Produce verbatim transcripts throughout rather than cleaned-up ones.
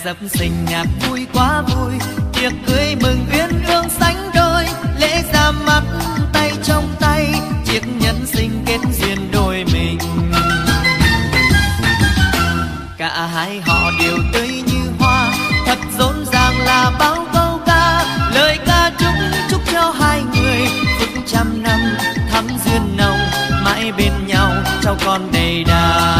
sập sình nhạc vui quá vui, tiệc cưới mừng uyên ương sánh đôi, lễ ra mắt tay trong tay, chiếc nhẫn sinh kết duyên đôi mình. Cả hai họ đều tươi như hoa, thật rộn ràng là bao câu ca, lời ca chúc chúc cho hai người phút trăm năm thắm duyên nồng, mãi bên nhau cháu con đầy đà.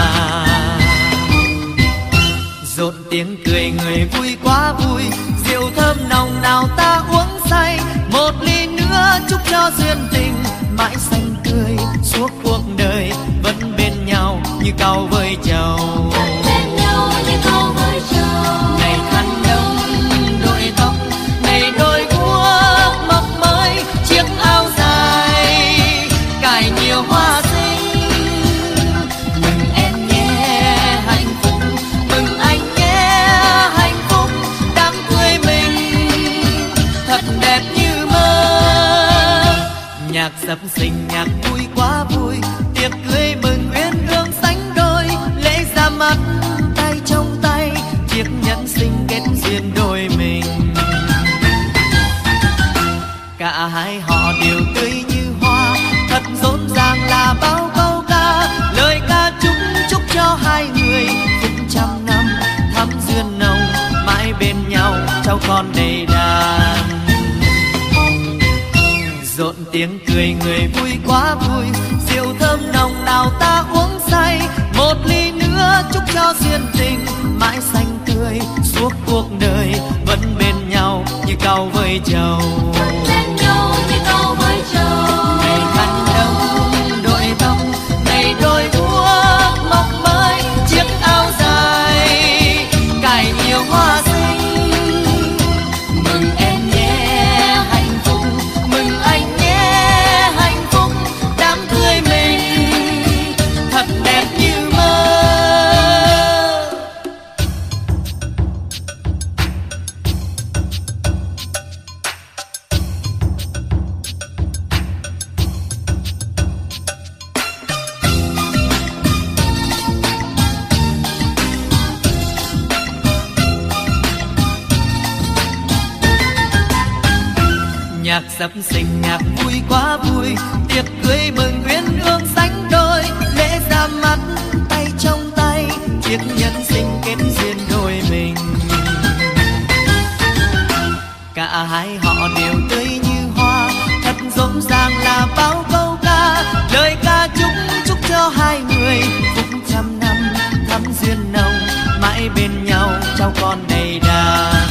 Rộn tiếng cười người vui quá vui, rượu thơm nồng nào ta uống say, một ly nữa chúc cho duyên tình mãi xanh tươi suốt cuộc đời, vẫn bên nhau như cau với trầu. Bên nhau như cau với trầu. Này khăn đông đội tóc, này đôi guốc mọc mới, chiếc áo dài cài nhiều hoa xinh. Mừng em nhé hạnh phúc, mừng anh nhé hạnh phúc, đám cưới mình thật đẹp như mơ. Nhạc sập sình nhạc vui quá vui, tiệc cưới mừng uyên ương sánh đôi, lễ ra mắt tay trong tay, chiếc nhẫn sinh kết duyên đôi mình. Cả hai họ đều tươi như hoa, thật rộn ràng là bao câu ca, lời ca chúc chúc cho hai người phút trăm năm thắm duyên nồng, mãi bên nhau cháu con đầy đàn. Rộn tiếng cười người vui quá vui, rượu thơm nồng nào ta uống say, một ly nữa chúc cho duyên tình mãi xanh tươi suốt cuộc đời, vẫn bên nhau như cau với trầu. Bên nhau như cau với trầu. Này khăn đông đội tóc, này đôi guốc mọc mới, chiếc áo dài cài nhiều hoa xinh. Mừng em nhé hạnh phúc, mừng anh nhé hạnh phúc, đám cưới mình thật đẹp như mơ. Nhạc sập sình nhạc vui quá vui, tiệc cưới mừng uyên ương sánh đôi, lễ ra mắt tay trong tay, chiếc nhẫn sinh kết duyên đôi mình. Cả hai họ đều tươi như hoa, thật rộn ràng là bao câu ca, lời ca chúc chúc cho hai người phút trăm năm thắm duyên nồng, mãi bên nhau cháu con đầy đàn.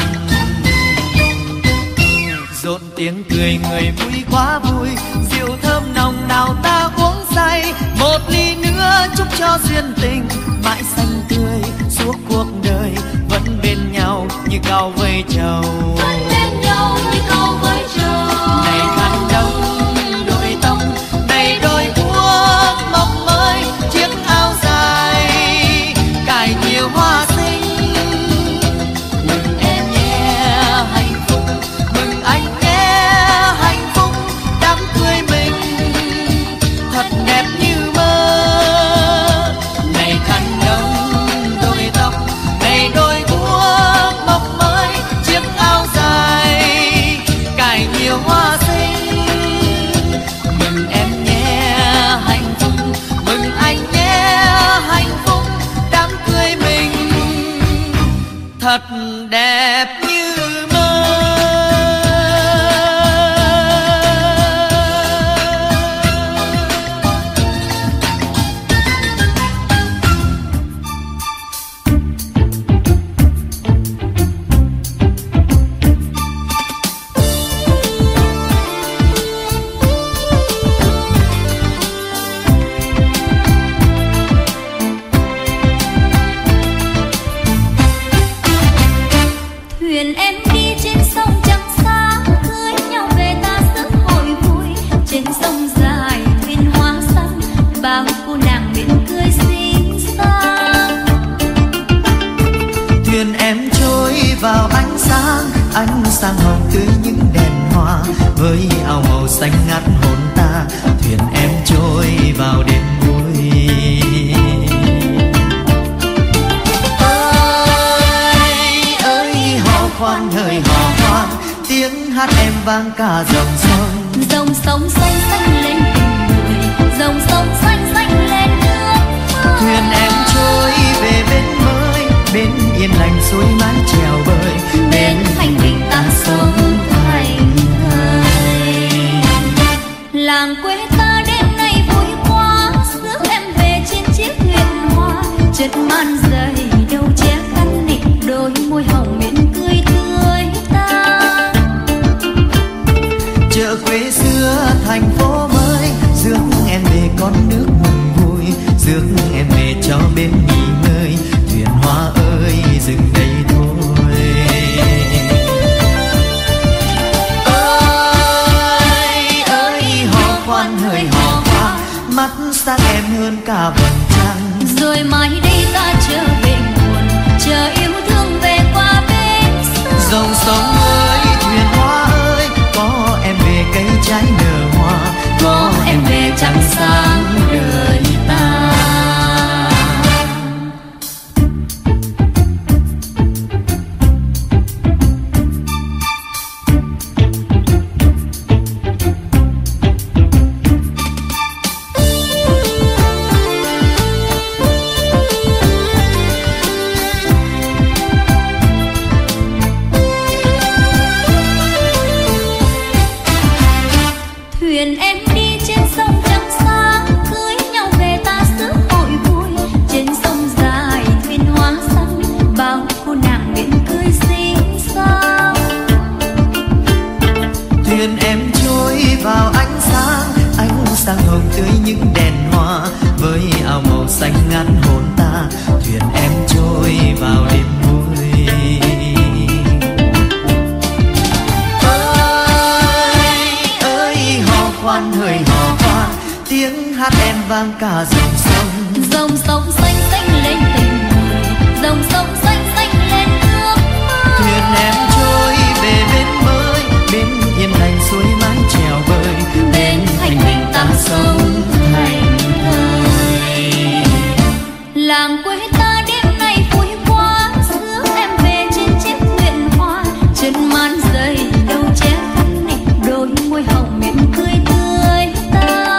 Rộn tiếng cười người vui quá vui, rượu thơm nồng nào ta uống say, một ly nữa chúc cho duyên tình mãi xanh tươi suốt cuộc đời, vẫn bên nhau như cau với trầu. Vẫn bên nhau như cau với trầu. Này khăn đông đội tóc, này đôi guốc mọc mới, chiếc áo dài cài nhiều hoa xinh. Mừng em nhé hạnh phúc, mừng anh nhé hạnh phúc, đám cưới mình thật đẹp như mơ. Này khăn đông đôi tóc, này đôi guốc mọc mới, chiếc áo dài cài nhiều hoa xinh. Mừng em nhé hạnh phúc, mừng anh nhé hạnh phúc, đám cưới mình thật đẹp như mơ. Thuyền em đi trên sông trắng xa, cưới nhau về ta rất hội vui. Trên sông dài thuyền hoa xanh, bao cô nàng miệng cười xinh xắn. Thuyền em trôi vào ánh sáng, ánh sáng hồng tươi những đèn hoa, với áo màu xanh ngát hồn ta. Thuyền em trôi vào đêm vui. Ơi tiếng hát em vang cả dòng sông. Dòng sông xanh xanh lên tình người, dòng sông xanh xanh lên nước mơ. Thuyền em trôi về bên mới, bên yên lành suối mái chèo bơi, bên thành bình ta sống thành thời. Làng quê ta đêm nay vui quá, rước em về trên chiếc thuyền hoa. Chất man dày đâu che khăn nịnh, đôi môi hồng mỉm cười tươi ta. Chợ quê xưa thành phố mới, rước em về con nước mừng vui, rước em về cho bên nghỉ ngơi. Thuyền hoa ơi dừng đây thôi. Ơi ơi hò khoan hỡi hò khoan, mắt sáng em hơn cả vầng trăng. Rồi mai đây ta trở về nguồn, chờ yêu thương về qua bên sông. Dòng sông ơi thuyền hoa ơi, có em về cây trái nở hoa, có em về trăng sáng đời ta. Thuyền em đi trên sông trắng sáng, cưới nhau về ta rước hội vui. Trên sông dài thuyền hoa xanh, bao cô nàng miệng cười xinh xắn. Thuyền em trôi vào ánh sáng, ánh sáng hồng tươi những đèn hoa, với áo màu xanh ngắt hồn ta. Thuyền em trôi vào đêm vui. Khoan hỡi hò khoan, tiếng hát em vang cả dòng sông. Dòng sông xanh xanh lên tình người, dòng sông xanh xanh lên nước mơ. Thuyền em trôi về bên mới, bên yên lành suối mái chèo bơi, bên thành bình ta sống thành thời. Làng quê ta đêm nay vui quá, rước em về trên chiếc thuyền hoa. Chân man dày đâu che khăn nịnh, đôi môi hồng mỉm cười tươi ta.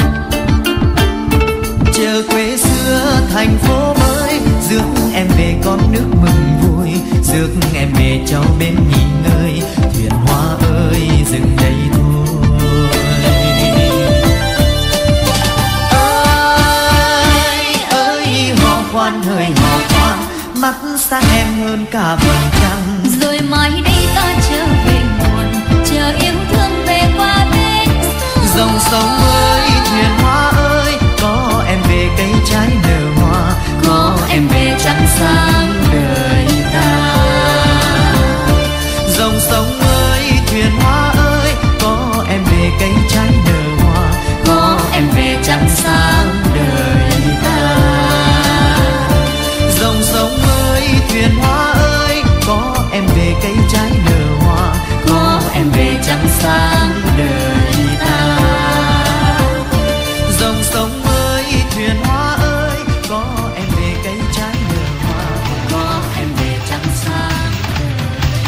Chợ quê xưa thành phố mới, rước em về con nước mừng vui, rước em về cho bên nghỉ ngơi. Thuyền hoa ơi dừng đây thôi. Ơi ơi hò khoan hỡi hò khoan, mắt sáng em hơn cả vầng trăng. Rồi mai đây ta trở về nguồn, chờ yêu thương về qua bên sông. Dòng sông ơi thuyền hoa ơi, có em về cây trái nở hoa, có em về trăng sáng đời ta. Dòng sông ơi thuyền hoa ơi, có em về cây trái nở hoa, có em về trăng sáng đời ta. Dòng sông ơi thuyền hoa ơi, có em về cây trái nở hoa, có em về trăng sáng đời ta. Dòng sông ơi thuyền hoa ơi, có em về cây trái nở hoa, có em về trăng sáng đời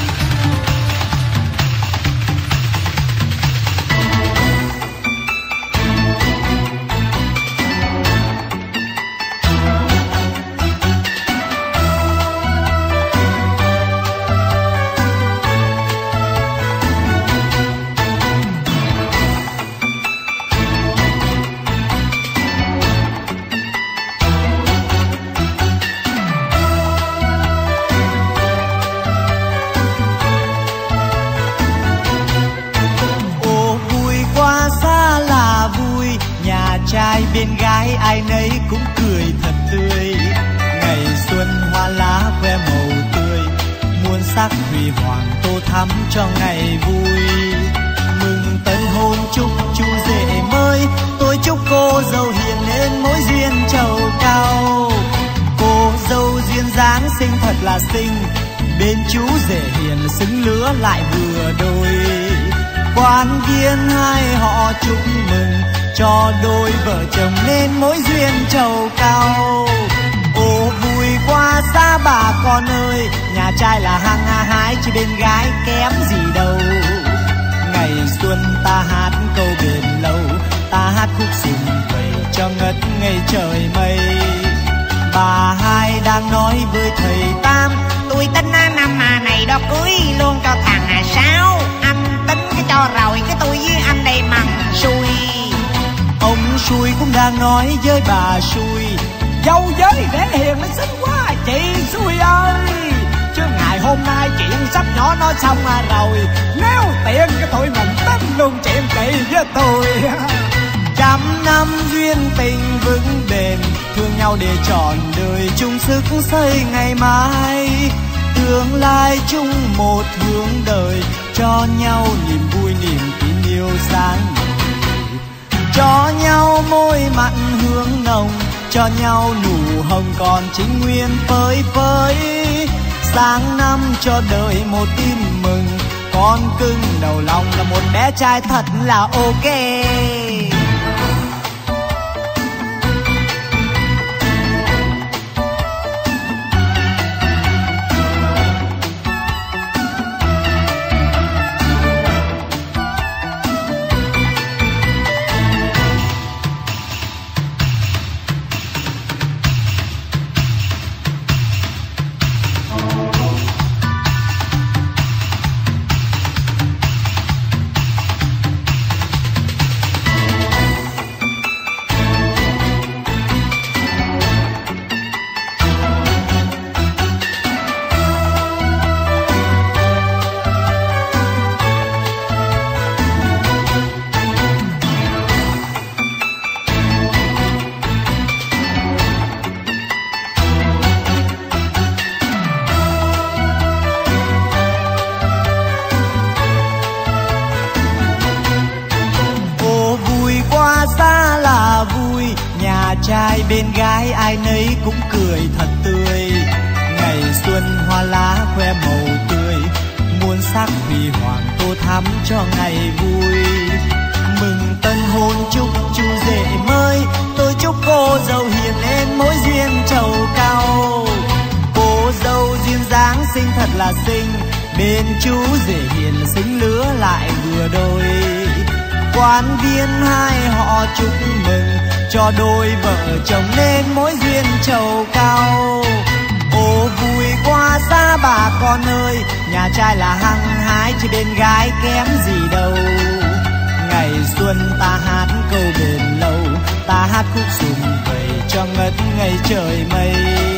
trai bên gái ai nấy cũng cười thật tươi. Ngày xuân hoa lá que màu tươi, muôn sắc thủy hoàng tô thắm cho ngày vui. Mừng tân hôn chúc chú rể mới, tôi chúc cô dâu hiền nên mối duyên trầu cao. Cô dâu duyên dáng xinh thật là xinh, bên chú rể hiền xứng lứa lại vừa đôi. Quan viên hai họ chúc mừng cho đôi vợ chồng nên mối duyên trầu cao. Ô vui quá xa bà con ơi, nhà trai là hăng hái chứ bên gái kém gì đâu. ngày trời mây. Bà hai đang nói với thầy Tam, tôi tính năm mà này đó cưới luôn cho thằng Hà Sáu. Anh tính cái cho rồi cái tôi với anh đây mằng xui. Ông xui cũng đang nói với bà xui, dâu với để hiền nó xinh quá chị xui ơi. Chứ ngày hôm nay chuyện sắp nhỏ nói xong mà rồi, nếu tiện cái tụi mình tính luôn chuyện chị với tôi. Trăm năm duyên tình vững bền, thương nhau để trọn đời chung sức xây ngày mai. Tương lai chung một hướng đời, cho nhau niềm vui niềm tin yêu sáng ngời. Cho nhau môi mặn hương nồng, cho nhau nụ hồng còn chính nguyên phơi phới. Sáng năm cho đời một tin mừng, con cưng đầu lòng là một bé trai thật là ok. Trai bên gái ai nấy cũng cười thật tươi, ngày xuân hoa lá khoe màu tươi, muôn sắc huy hoàng tô thắm cho ngày vui. Mừng tân hôn chúc chú rể mới, tôi chúc cô dâu hiền lên mối duyên trầu cao. Cô dâu duyên dáng xinh thật là xinh, bên chú rể hiền là xinh lứa lại vừa đôi. Quan viên hai họ chúc mừng, cho đôi vợ chồng nên mối duyên trầu cao. Ô vui quá xa bà con ơi, nhà trai là hăng hái chứ bên gái kém gì đâu. Ngày xuân ta hát câu bền lâu, ta hát khúc sum vầy cho ngất ngày trời mây.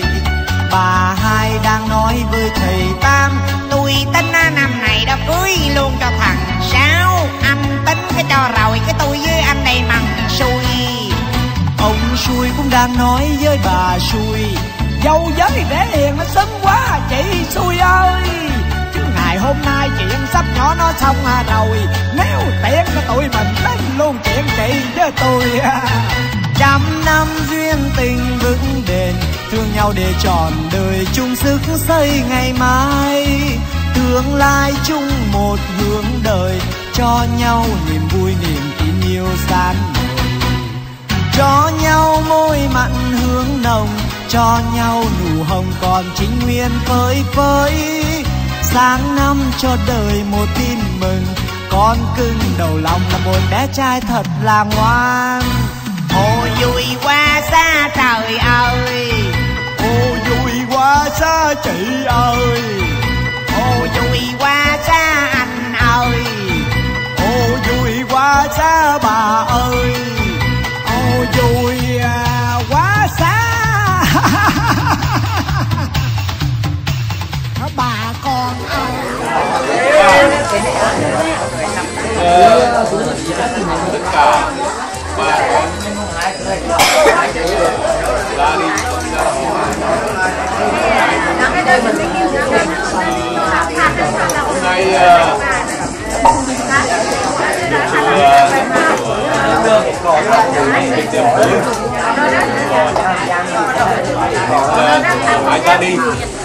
Bà hai đang nói với thầy Tam, tôi tính năm này đó cưới luôn cho thằng Sáu. Anh tính cái cho rồi cái tôi với anh đây mằng xui. Ông xui cũng đang nói với bà xui, dâu với để hiền nó xinh quá chị xui ơi. Chứ ngày hôm nay chuyện sắp nhỏ nó xong mà rồi, nếu tiện cái tụi mình tính luôn chuyện chị với tôi. Trăm năm duyên tình vững bền, thương nhau để trọn đời chung sức xây ngày mai. Tương lai chung một hướng đời, cho nhau niềm vui niềm tin yêu sáng ngời. Cho nhau môi mặn hương nồng, cho nhau nụ hồng còn chính nguyên phơi phới. Sáng năm cho đời một tin mừng, con cưng đầu lòng là một bé trai thật là ngoan. Ô vui quá xa trời ơi, ô vui quá xa chị ơi, ô vui quá xa anh ơi, ô vui quá xa bà ơi, ô vui quá xa bà con ơi. Tất cả bà con ra đi hôm nay hãy ra đi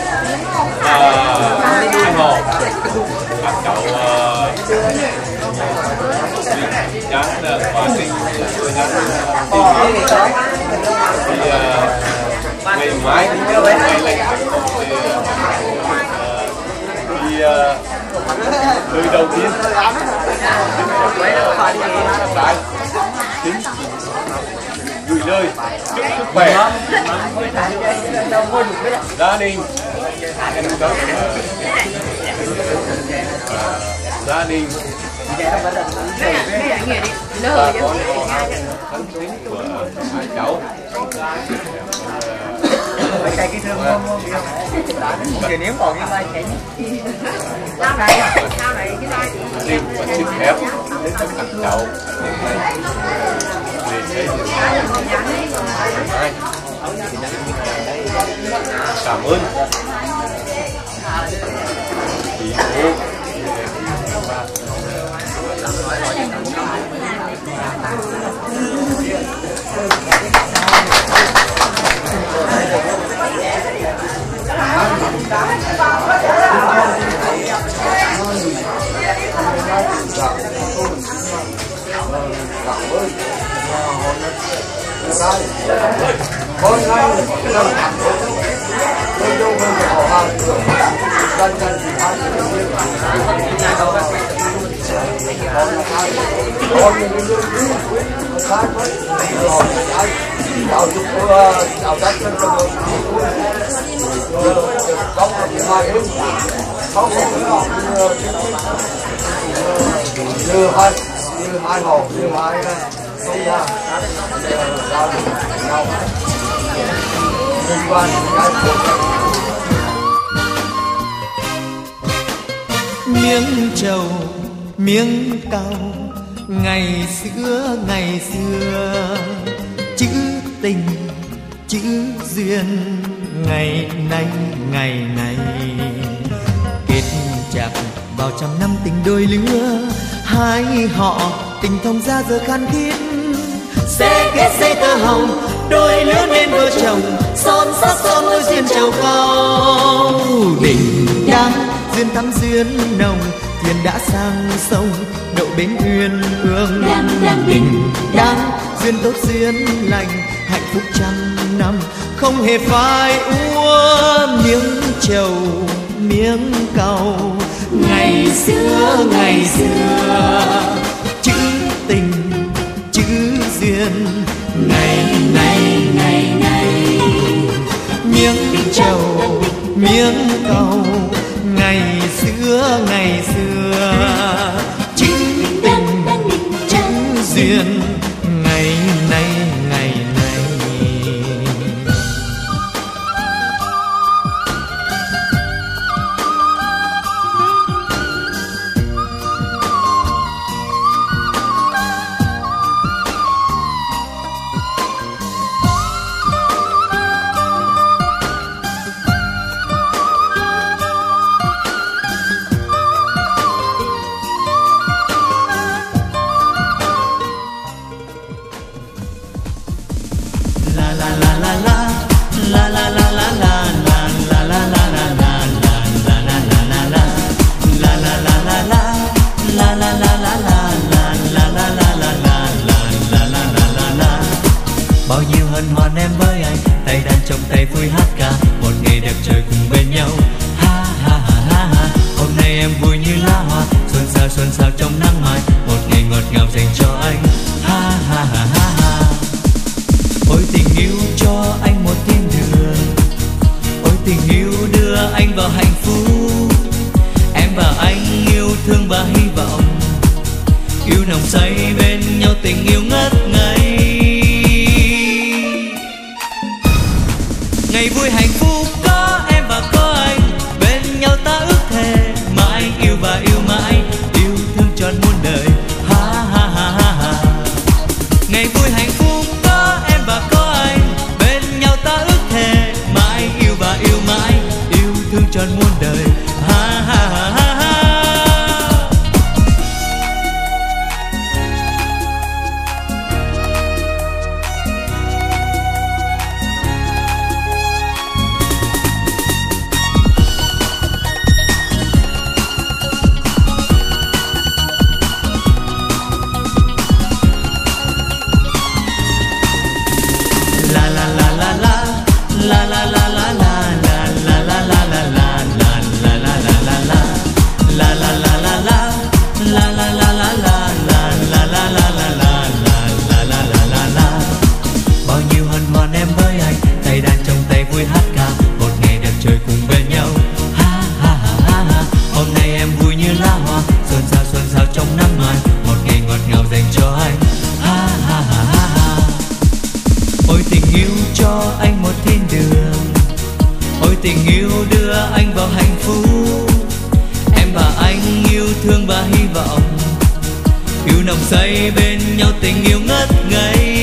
anh Hồ các cậu nhắn quá trình tôi nhắn thì ngày mai ngày lành thì lời đầu tiên chính gửi đời, chúc sức khỏe, gia đình, gia đình, bà con thân tín của hai cháu. Cái cái thương không không không nếu còn như vậy chạy sao này sao này cái tay đi và xin phép đến tất cả cháu để xây dựng hai cảm ơn tỷ phú hôm nay năm tôi vô bên họ hàng dân dân thì hai còn những người đi khác rồi ai giáo dục giáo giác cho cho không có mai hết không có như hai như hai hồ như hai không ra giao dịch nhau liên quan cái miếng trầu miếng cau ngày xưa ngày xưa chữ tình chữ duyên ngày nay ngày nay kết chặt vào trăm năm tình đôi lứa hai họ tình thông ra giờ khan khít sẽ kết dây tơ hồng đôi lứa nên vợ chồng son sắc son môi duyên trầu cao đình đám duyên thắm duyên nồng thuyền đã sang sông đậu bến thuyền hương đình đám duyên tốt duyên lành hạnh phúc trăm năm không hề phai úa miếng trầu miếng cau ngày xưa ngày xưa chữ tình chữ duyên ngày nay ngày nay miếng trầu miếng cau ngày xưa ngày xưa chữ tình chữ duyên ngày nay ngày nay. Bao nhiêu hân hoan em với anh, tay đàn trong tay vui hát ca, một ngày đẹp trời cùng bên nhau. Ha ha ha ha ha. Hôm nay em vui như lá hoa, xuân sao xuân sao trong nắng mai, một ngày ngọt ngào dành cho anh. Ha ha ha ha ha. Ôi tình yêu cho anh một thiên đường, ôi tình yêu đưa anh vào hạnh phúc. Em và anh yêu thương và hy vọng, yêu nồng say bên nhau tình yêu ngất ngây. Ngày vui hạnh phúc có em và có anh, bên nhau ta ước thề mãi yêu và yêu mãi, yêu thương trọn muôn đời. Ha ha ha ha ha. Ngày vui hạnh phúc có em và có anh, bên nhau ta ước thề mãi yêu và yêu mãi, yêu thương trọn muôn đời. Ha ha ha ha ha. tình yêu đưa anh vào hạnh phúc. Em và anh yêu thương và hy vọng, yêu nồng say bên nhau, tình yêu ngất ngây.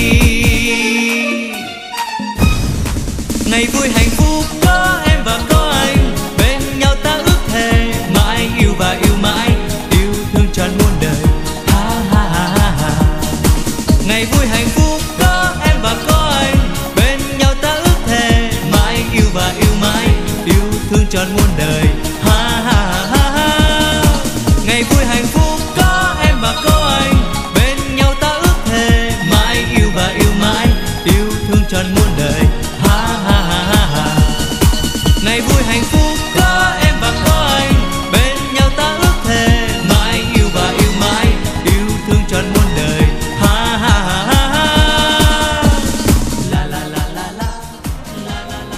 Ngày vui hạnh phúc có em và có anh, bên nhau ta ước thề mãi yêu và yêu mãi, yêu thương trọn muôn đời. Ha ha ha ha. Ngày vui hạnh phúc có em và có anh, bên nhau ta ước thề mãi yêu và yêu mãi, yêu thương trọn muôn đời. Ha ha ha ha. Ngày vui hạnh phúc có em và có anh, bên nhau ta ước thề mãi yêu và yêu mãi, yêu thương trọn muôn đời. Ha ha ha ha. Ngày vui hạnh phúc có em và có anh, bên nhau ta ước thề mãi yêu và yêu mãi, yêu thương trọn muôn đời. Ha ha ha ha. La la la la la la la la.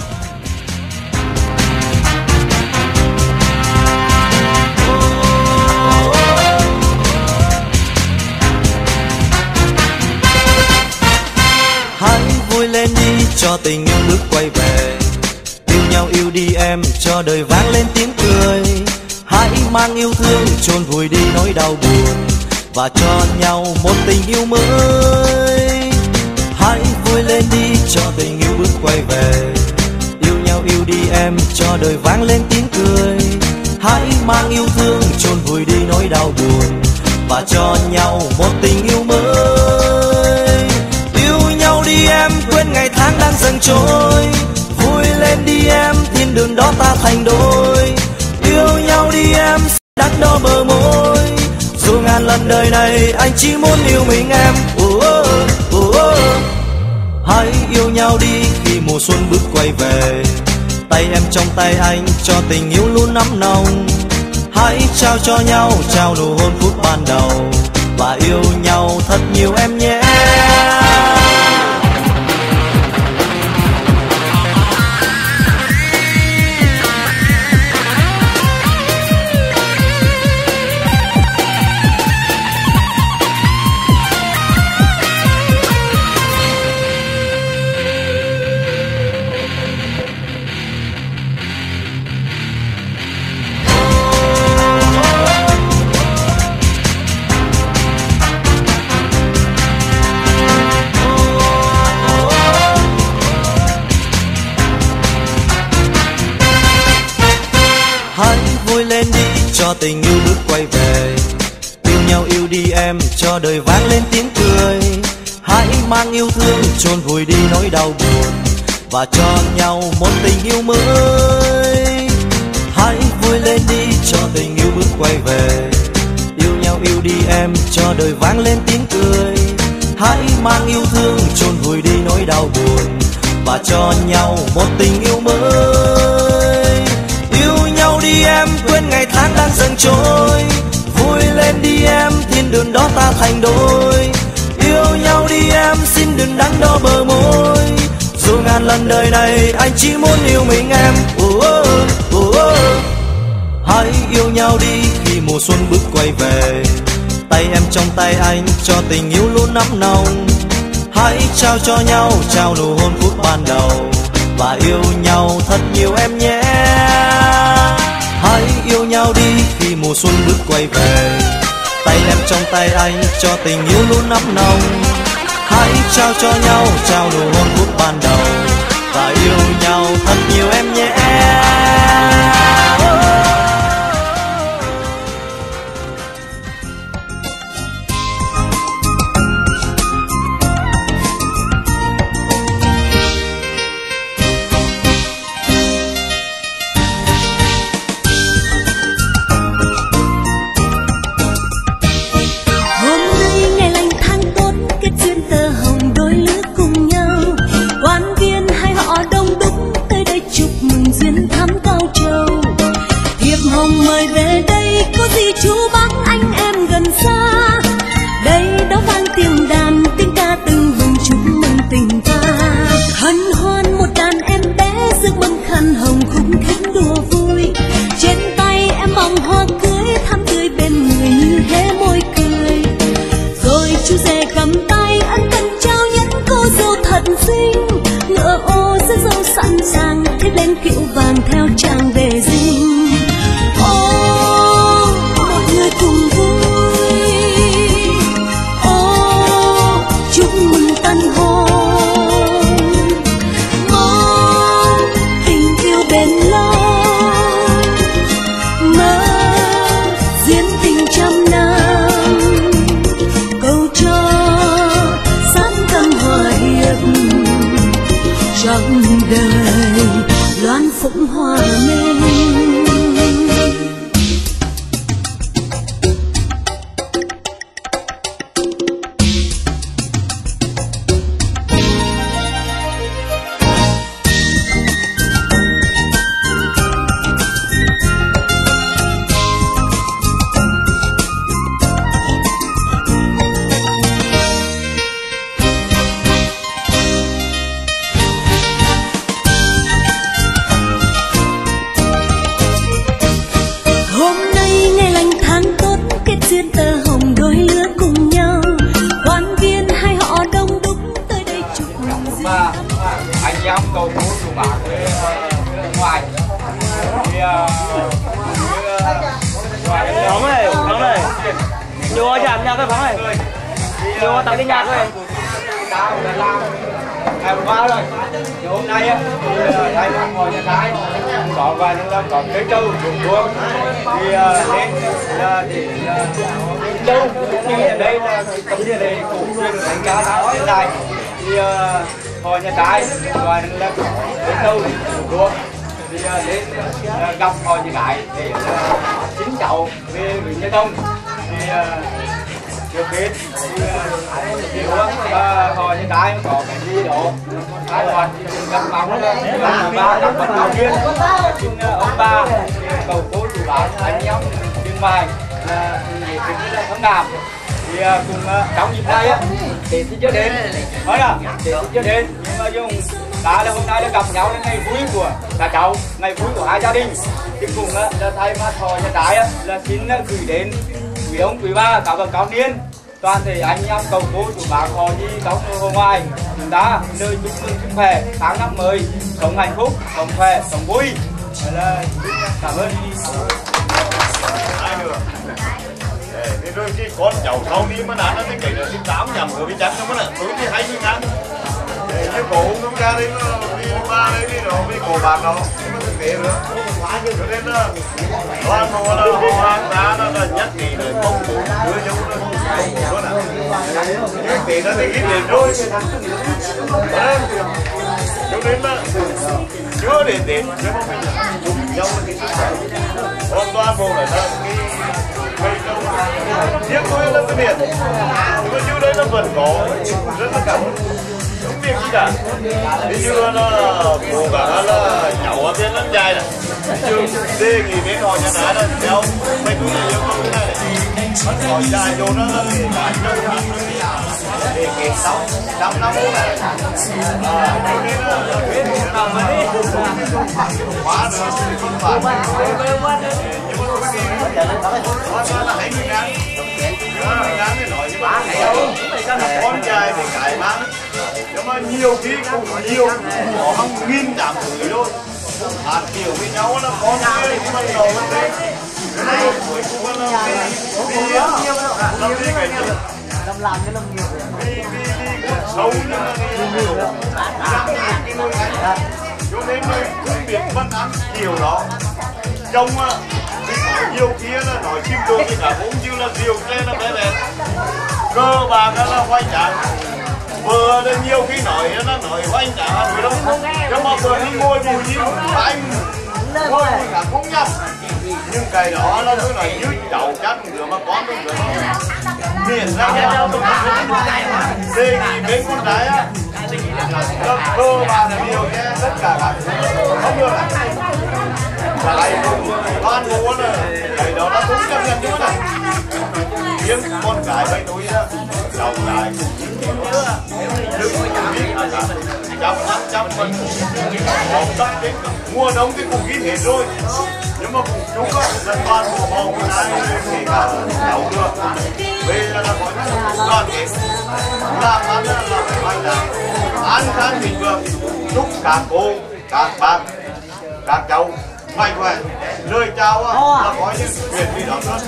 Hãy vui lên đi cho tình yêu bước quay về, yêu nhau yêu đi em cho đời vang lên tiếng cười. Hãy mang yêu thương chôn vùi đi nỗi đau buồn và cho nhau một tình yêu mới. Hãy vui lên đi cho tình yêu bước quay về, yêu nhau yêu đi em cho đời vang lên tiếng cười. Hãy mang yêu thương chôn vùi đi nỗi đau buồn và cho nhau một tình yêu mới. Yêu nhau đi em, quên ngày tháng đang dần trôi, vui lên đi em, thiên đường đó ta thành đôi. Yêu nhau đi em, đắn đo bờ môi, dù ngàn lần đời này anh chỉ muốn yêu mình em. Oh, oh, oh, oh. Hãy yêu nhau đi khi mùa xuân bước quay về, tay em trong tay anh cho tình yêu luôn nắm nồng. Hãy trao cho nhau, trao nụ hôn phút ban đầu và yêu nhau thật nhiều em nhé. Hãy vui lên đi cho tình yêu bước quay về, yêu nhau yêu đi em cho đời vang lên tiếng cười. Hãy mang yêu thương chôn vùi đi nỗi đau buồn và cho nhau một tình yêu mới. Hãy vui lên đi cho tình yêu bước quay về, yêu nhau yêu đi em cho đời vang lên tiếng cười. Hãy mang yêu thương chôn vùi đi nỗi đau buồn và cho nhau một tình yêu mới. Yêu nhau đi em, quên ngày tháng đang dần trôi, vui lên đi em, thiên đường đó ta thành đôi. Yêu nhau đi em, xin đừng đắn đo bờ môi, dù ngàn lần đời này anh chỉ muốn yêu mình em. Oh, oh, oh, oh. Hãy yêu nhau đi khi mùa xuân bước quay về, tay em trong tay anh cho tình yêu luôn nắm nồng. Hãy trao cho nhau, trao nụ hôn phút ban đầu và yêu nhau thật nhiều em nhé. Hãy yêu nhau đi khi mùa xuân bước quay về, tay em trong tay anh cho tình yêu luôn nắm nồng. Hãy trao cho nhau, trao nụ hôn phút ban đầu và yêu nhau thật nhiều em nhé. Đùa chạm nhạc cái phóng này. Đùa tặng cái nhạc thôi. Tao là làm ngày qua rồi. Thì hôm nay á, thầy đang ngồi nhà trái có vài những có cái trâu dùng đuông thì lên là để trâu nhưng ở đây là tấm địa này cũng được đánh giá là hiện tại thì họ nhà trái và là có cái trâu dùng đuông thì đến gặp họ nhà gái để chính cháu về người nhà đông thì trước hết thì họ như cái có cái gì đó hai hoạt gặp bóng ba gặp bóng đầu tiên xin ông ba cầu cố chủ báo anh em trên bài là thắng đàm thì cùng trong dịp này á để thì chưa đến nói là để thì chưa đến nhưng mà dùng đã là hôm nay đã gặp nhau là ngày vui của cả cháu ngày vui của hai gia đình thì cùng là thay mặt họ nhà trái là xin gửi đến quý ông quý ba cả bậc cao niên toàn thể anh em cầu cố chủ bác họ đi đóng hồ ngoài chúng ta lời chúc mừng sức khỏe tháng năm mới sống hạnh phúc sống khỏe sống vui là cảm ơn. Hai nữa thì đôi khi con cháu sau đi mà đã nó cái là thứ tám nhầm ở bên trắng không là tối thì hay như ngắn như cổ cũng ra đấy đi ba đấy đi rồi với cổ bạc đó nó thực tế nữa cho nên là toàn bộ là hoàng đá nó là nhất kỳ là công cụ đưa nhau nó đó là những tỷ nó thì ít tiền rồi cho nên là chưa đến đến chứ không phải là dùng nhau cái sức khỏe còn toàn bộ là cái cây đâu riêng tôi là cái biển nhưng mà như đấy nó vẫn có rất là cảm ơn không việc gì cả ví dụ nó là bố cả là cháu ở bên lắm dài này chứ đề nghị đến họ nhà ná là theo mấy túi này yêu cầu cái này bắt họ dài vô nó là để cả trong để kể sáu năm năm này à cho nên là biết làm mà đi quá rồi không phải nhưng mà nó là hãy người ngắn người ngắn thì nói chứ ba con trai thì cải mang nhưng mà nhiều khi cũng nhiều có hàng nghìn đảm thử thôi hạt kiểu với nhau là con kia thì bắt đầu nó đấy cái này cuối cùng là vì vì làm gì cái gì làm làm cái làm nhiều vì vì vì xấu nhưng mà đi nhiều cho nên mình không biết vẫn ăn kiểu đó trong nhiều kia là nói chim đồ thì cả cũng như là diều lên là bé bé cơ bạc là quay trả vừa là nhiều khi nói nó nói quay trả rồi đâu nhưng mà vừa đi ngồi bùi chim anh ngồi bùi cả cũng nhầm nhưng cái đó nó cứ nói như cháu chắc vừa mà có được miền ra nhau đề nghị bên con gái á cơ bạc là nhiều kia tất cả các không được cái toàn bộ là cái đó nó cũng chấp nhận chứ này riêng con gái với tôi á cháu gái đừng biết là trăm năm trăm phần không tất đến mua đông thì cũng ghi hết rồi nhưng mà cùng chúng á là toàn bộ họ của ai kể cả cháu được về là là có đoàn kết làm ăn là phải mạnh là an khang thịnh vượng chúc các cô các bác các cháu mạnh khỏe lời chào á là có những chuyện gì đó nữa.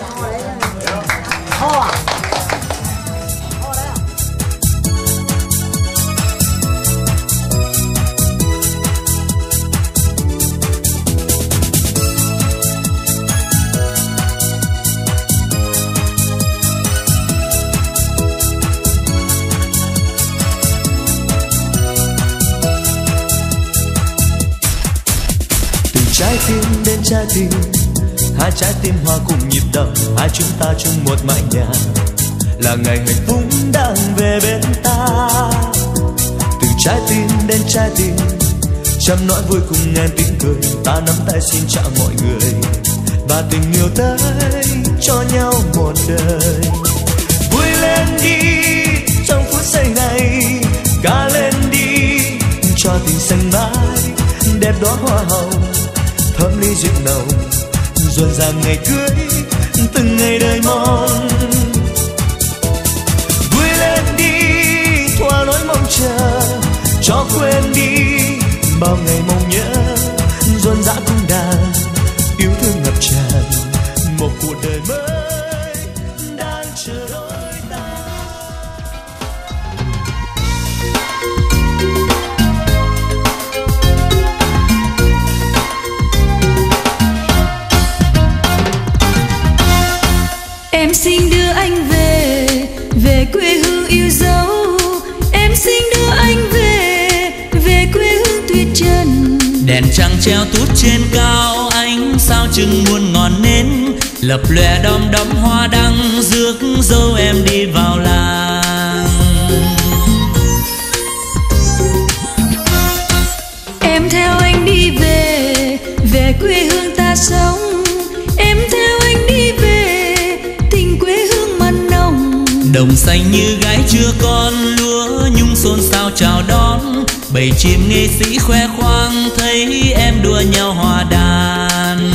Trái tim đến trái tim, hai trái tim hòa cùng nhịp đập, hai chúng ta chung một mái nhà, là ngày hạnh phúc đang về bên ta. Từ trái tim đến trái tim, trăm nỗi vui cùng ngàn tiếng cười, ta nắm tay xin chào mọi người, và tình yêu tới cho nhau một đời. Vui lên đi trong phút giây này, ca lên đi cho tình xanh mãi, đẹp đóa hoa hồng thơm ly rượu nồng, rộn ràng ngày cưới từng ngày đời mong. Vui lên đi thỏa nỗi mong chờ, cho quên đi bao ngày mong nhớ, rộn rã cung đàn yêu thương ngập tràn, một cuộc đời mới đang chờ đợi. xin đưa anh về, về quê hương yêu dấu. Em xin đưa anh về, về quê hương tuyệt trần. Đèn trăng treo tút trên cao, ánh sao chừng muôn ngọn nến, lập lòe đom đóm hoa đăng, rước dâu em đi vào làng. Em theo anh đi về, về quê hương ta sống. Em theo anh đi về, tình quê hương mặn nồng. Đồng xanh như gái chưa con, lúa nhung xôn xao chào đón. Bầy chim nghệ sĩ khoe khoang, thấy em đua nhau hòa đàn.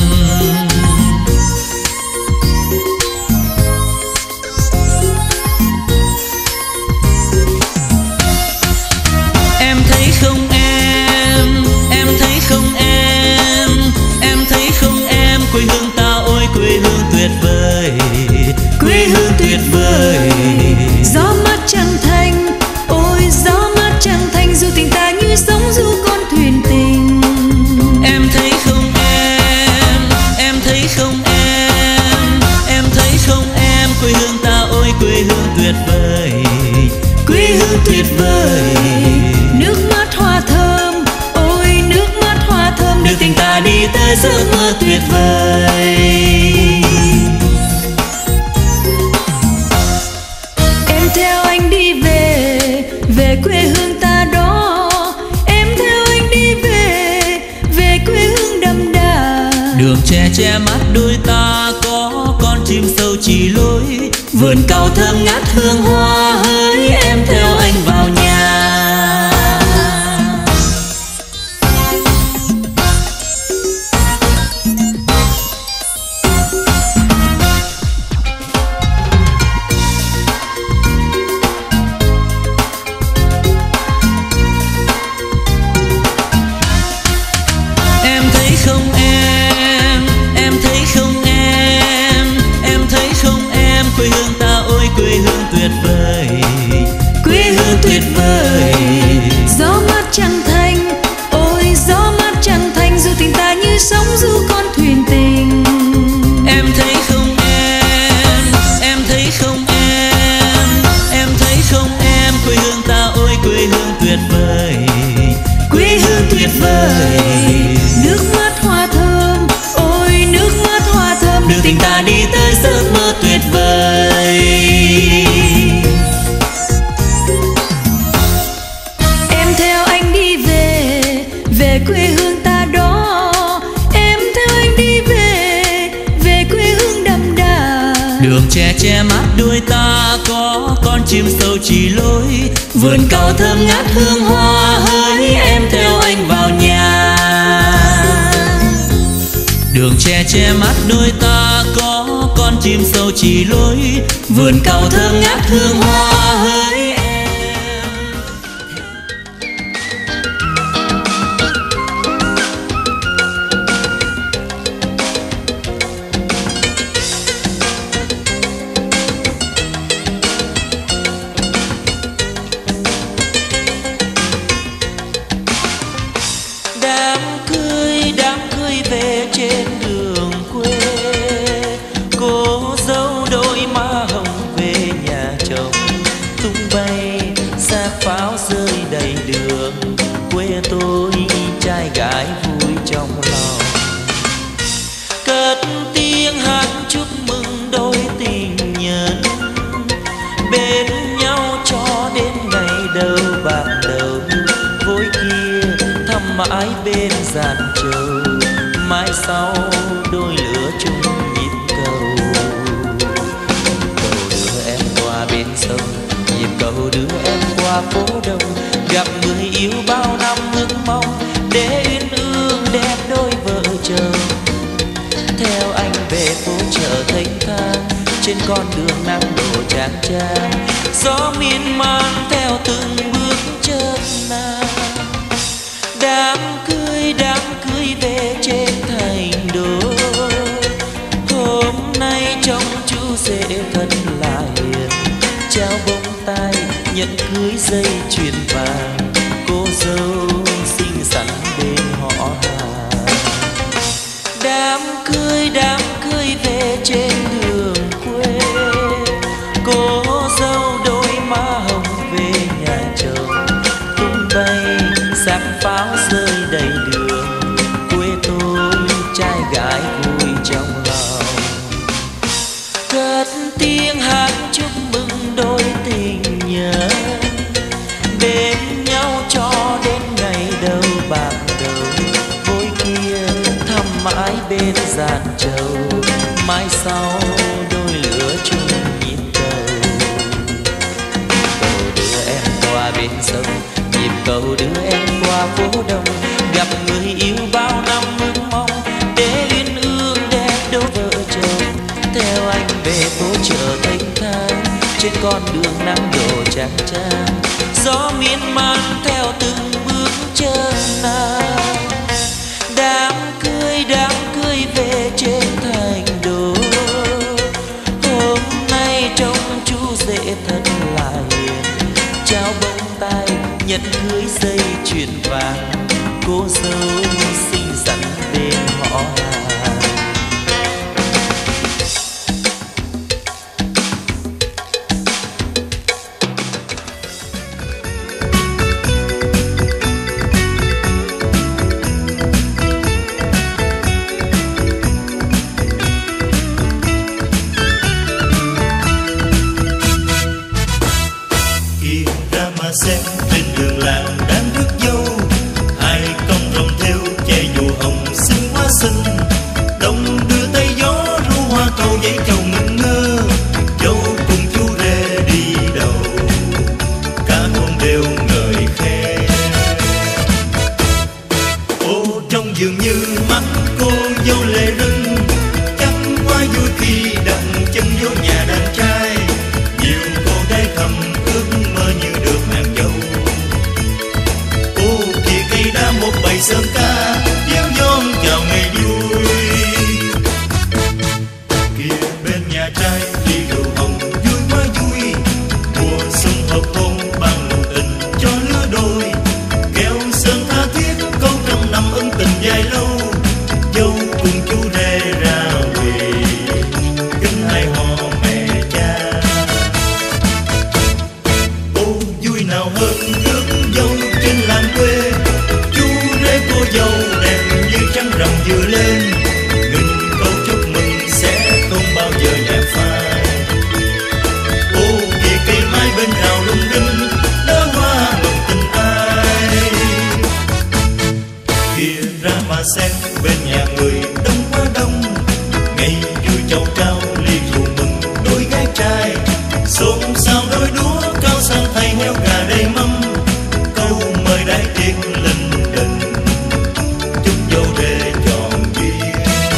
Em thấy không em, em thấy không em, em thấy không em, quê hương ta ôi quê hương tuyệt vời, quê hương tuyệt vời. Gió mát trăng thanh, ôi gió mát trăng thanh, dù tình ta như sóng du con thuyền tình. Em thấy không em, em thấy không em, em thấy không em, quê hương ta ôi quê hương tuyệt vời, quê hương tuyệt vời. Nước mắt hoa thơm, ôi nước mắt hoa thơm, đưa tình ta đi tới giấc mơ tuyệt vời. Em theo anh đi về, về quê hương ta đó. Em theo anh đi về, về quê hương đậm đà. Đường tre che mắt đôi ta, có con chim sâu chỉ lối. Vườn cau thơm ngát hương hoa, hỡi em theo anh vào nhà. Em thấy không em, em thấy không em, em thấy không em, quê hương ta ôi quê hương tuyệt vời, quê hương tuyệt vời. Gió mát trăng thanh, ôi gió mát trăng thanh, dù tình ta như sóng du con thuyền tình. Em thấy không em, em thấy không em, em thấy không em, quê hương ta ôi quê hương tuyệt vời, quê hương tuyệt vời. Nước mắt hoa thơm, ôi nước mắt hoa thơm, đưa tình ta đi tới giấc mơ tuyệt vời. Em theo anh đi về, về quê hương ta đó. Em theo anh đi về, về quê hương đậm đà. Đường tre che mắt đôi ta, có con chim sâu chỉ lối. Vườn cau thơm ngát hương hoa, hỡi em theo anh vào nhà. Đường tre che mắt đôi ta, có con chim sâu chỉ lối. Vườn cau thơm ngát hương hoa, hỡi em. Đám cưới, đám cưới về trên đường quê, cô dâu đôi má hồng về nhà chồng. Tung bay xác pháo rơi đầy đường, quê tôi trai gái vui trong lòng. Cất tiếng hát chúc mừng đôi tình nhân, bên nhau cho đến ngày đầu bạc đầu. Vối kia thăm mãi bên giàn trầu, mãi sau đôi lửa chung nhịp cầu. Cầu đưa em qua bên sông, nhịp cầu đưa em qua phố đông. Gặp người yêu bao năm ước mong, để uyên ương đẹp đôi vợ chồng. Theo anh về phố chợ Thanh Thang, trên con đường nắng đổ chang chang. Gió miên man theo từng bước chân nàng. Đám cưới, đám cưới về trên thành đô. Hôm nay trông chú rể thật là hiền, trao bông tai nhận cưới dây chuyền vàng. Cô dâu xinh xắn bên họ hàng. Đám cưới, đám cưới về trên đường quê. bên sông, nhịp cầu đưa em qua phố đông, gặp người yêu bao năm ước mong để uyên ương đẹp đôi vợ chồng. Theo anh về phố chợ Thanh Thang, trên con đường nắng đổ chang chang, gió miên man theo từng bước chân nàng. Đám cưới đám cưới về trên thành đô, hôm nay trông chú rể thật là hiền, trao bông tai nhẫn cưới dây chuyền vàng, cô dâu xinh xắn bên họ hàng. Xem trên đường làng đang rước dâu, hai con rồng theo che dù hồng xinh quá xinh, đông đưa tay gió ru hoa cầu giấy chầu ngẩn ngơ, dâu cùng chú rể đi đầu, cả thôn đều ngợi khen. Ô trong dường như mắt cô dâu lệ rưng, chắc quá vui khi đặt chân vô nhà đàn trai, nhiều cô gái thầm ước mơ như được nàng dâu. Ô kìa cây đa một bầy sơn ca kéo giòn chào ngày vui, kìa bên nhà trai ly rượu hồng vui quá vui, mùa xuân hợp hôn bằng lòng tình cho lứa đôi, kéo sơn tha thiết câu trăm năm ân tình dài lâu, dâu cùng chú rể ra về kính hai họ mẹ cha. Ô vui nào hơn rước dâu trên làng quê, chú rể cô dâu đẹp như trăng rằm vừa lên, nghìn câu chúc mừng sẽ không bao giờ nhạt phai. Ô kìa cây mai bên rào lung linh, đóa hoa ngọc tình ai, kìa ra mà xem bên nhà người đông quá đông, ngày vui chầu trao ly rượu mừng đôi gái trai, xôn xao đôi đũa cao sang thay heo gà đầy mâm, câu mời đại tiệc linh đình, chúc dâu rể trọn duyên.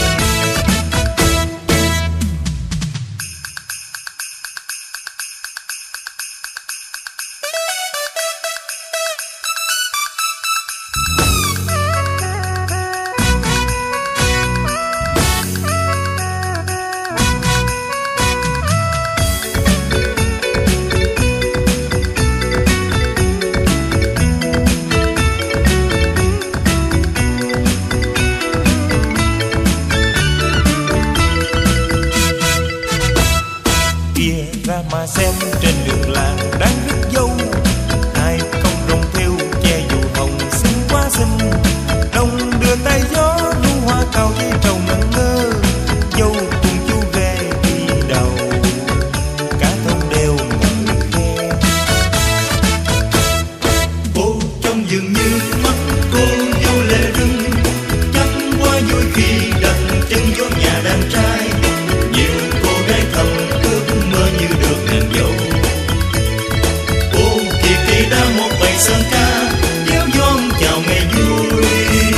Ra mà xem trên đường làng đang rước dâu, hai con rồng theo che dù hồng xinh quá xinh, đông đưa tay gió ru hoa cao dây trầu ngẩn ngơ, dâu cùng chú rể đi đầu, cả thôn đều ngợi khen. Ô trong dường như mắt cô dâu lệ rưng, chắc quá vui khi đặt chân vô nhà đàn trai, nhiều cô gái thầm ước mơ như được nàng dâu. Ô kìa cây đa một bầy sơn ca kéo giòn chào ngày vui,